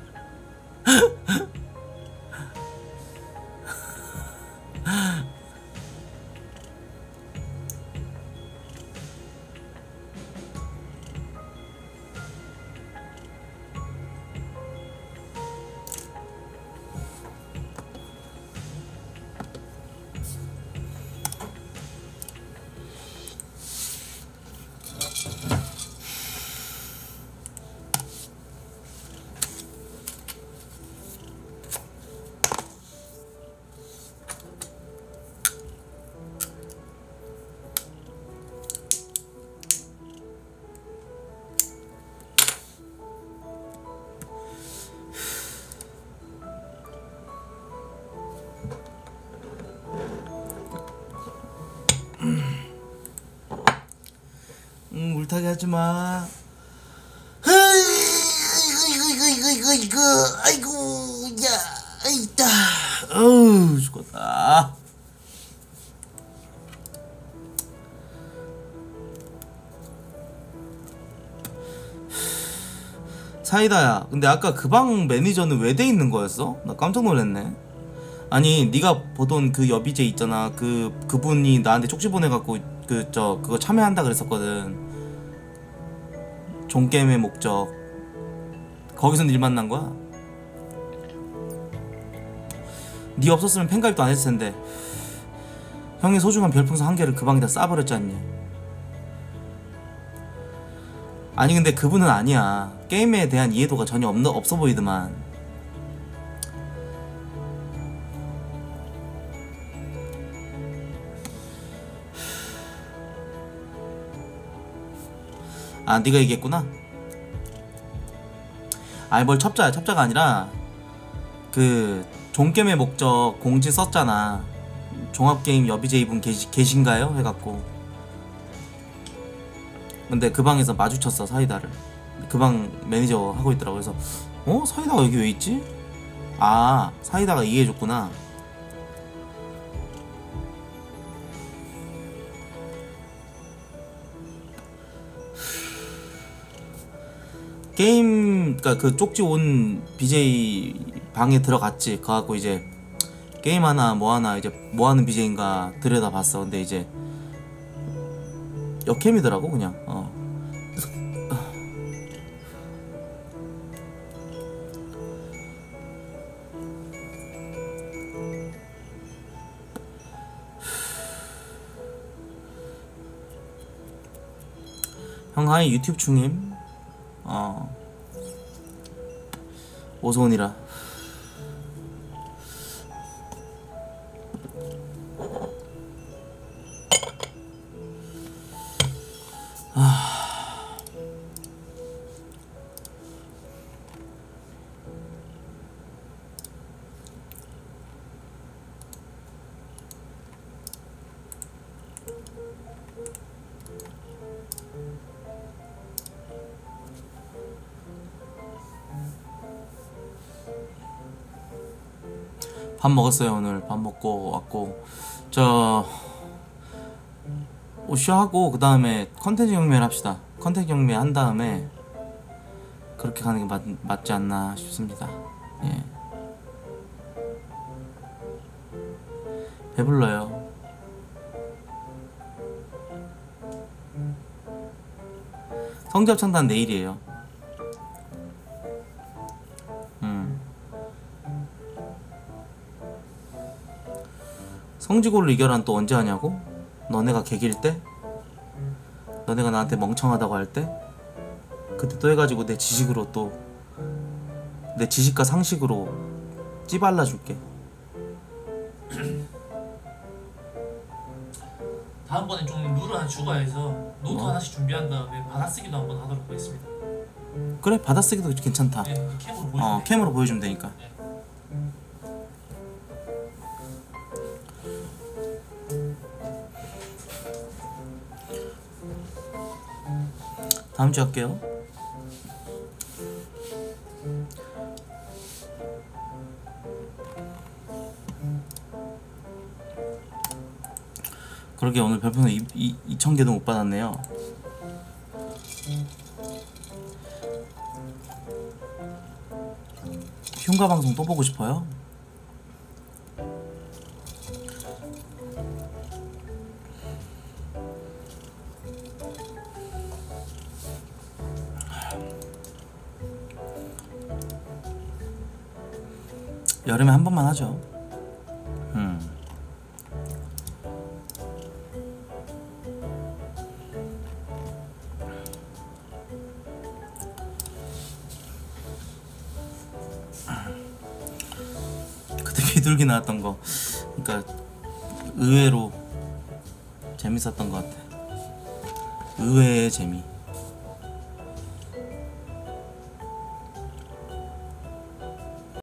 물타기 하지마. 이거 아이고 야 있다. 어우 죽었다. 사이다야, 근데 아까 그 방 매니저는 왜 돼 있는 거였어? 나 깜짝 놀랐네. 아니 네가 보던 그 여비제 있잖아, 그분이 나한테 쪽지 보내갖고 그거 참여한다 그랬었거든. 종게임의 목적. 거기서 일 만난 거야? 네 없었으면 팬가입도 안 했을 텐데. 형의 소중한 별풍선 1개를 그 방에다 싸버렸지 않니? 아니 근데 그분은 아니야. 게임에 대한 이해도가 전혀 없어 보이더만. 아, 네가 얘기했구나. 아니 뭘 첩자야. 첩자가 아니라 그 종게임의 목적 공지 썼잖아. 종합게임 여비제이분 계신가요? 해갖고. 근데 그 방에서 마주쳤어, 사이다를. 그 방 매니저 하고 있더라고. 그래서 사이다가 여기 왜 있지? 아, 사이다가 이해해줬구나. 게임, 그니까 그 쪽지 온 BJ 방에 들어갔지. 가갖고 이제 게임 하나 뭐 하나 이제 뭐 하는 BJ인가 들여다봤어. 근데 이제 역캠이더라고 그냥. 형 하이 유튜브 중임. 오소원이라. 밥 먹었어요. 오늘 밥 먹고 왔고 쉬하고 그 다음에 컨텐츠 경매를 합시다. 컨텐츠 경매 한 다음에 그렇게 가는 게 맞지 않나 싶습니다. 예. 배불러요. 성지합창단 내일이에요. 성지고를 이겨란 또 언제 하냐고? 너네가 개길 때? 너네가 나한테 멍청하다고 할 때 그때 또 해가지고 내 지식으로 또 내 지식과 상식으로 찌발라 줄게. 다음번에 좀 룰을 하나 추가해서 노트 뭐? 하나씩 준비한 다음에 받아쓰기도 한번 하도록 하겠습니다. 그래, 받아쓰기도 괜찮다. 네, 캠으로 보여주세요. 캠으로 보여주면 되니까. 다음 주 할게요. 그러게 오늘 별풍선 2,000개도 못 받았네요. 흉가 방송 또 보고 싶어요? 여름에 한 번만 하죠. 그때 비둘기 나왔던 거, 그러니까 의외로 재밌었던 것 같아. 의외의 재미.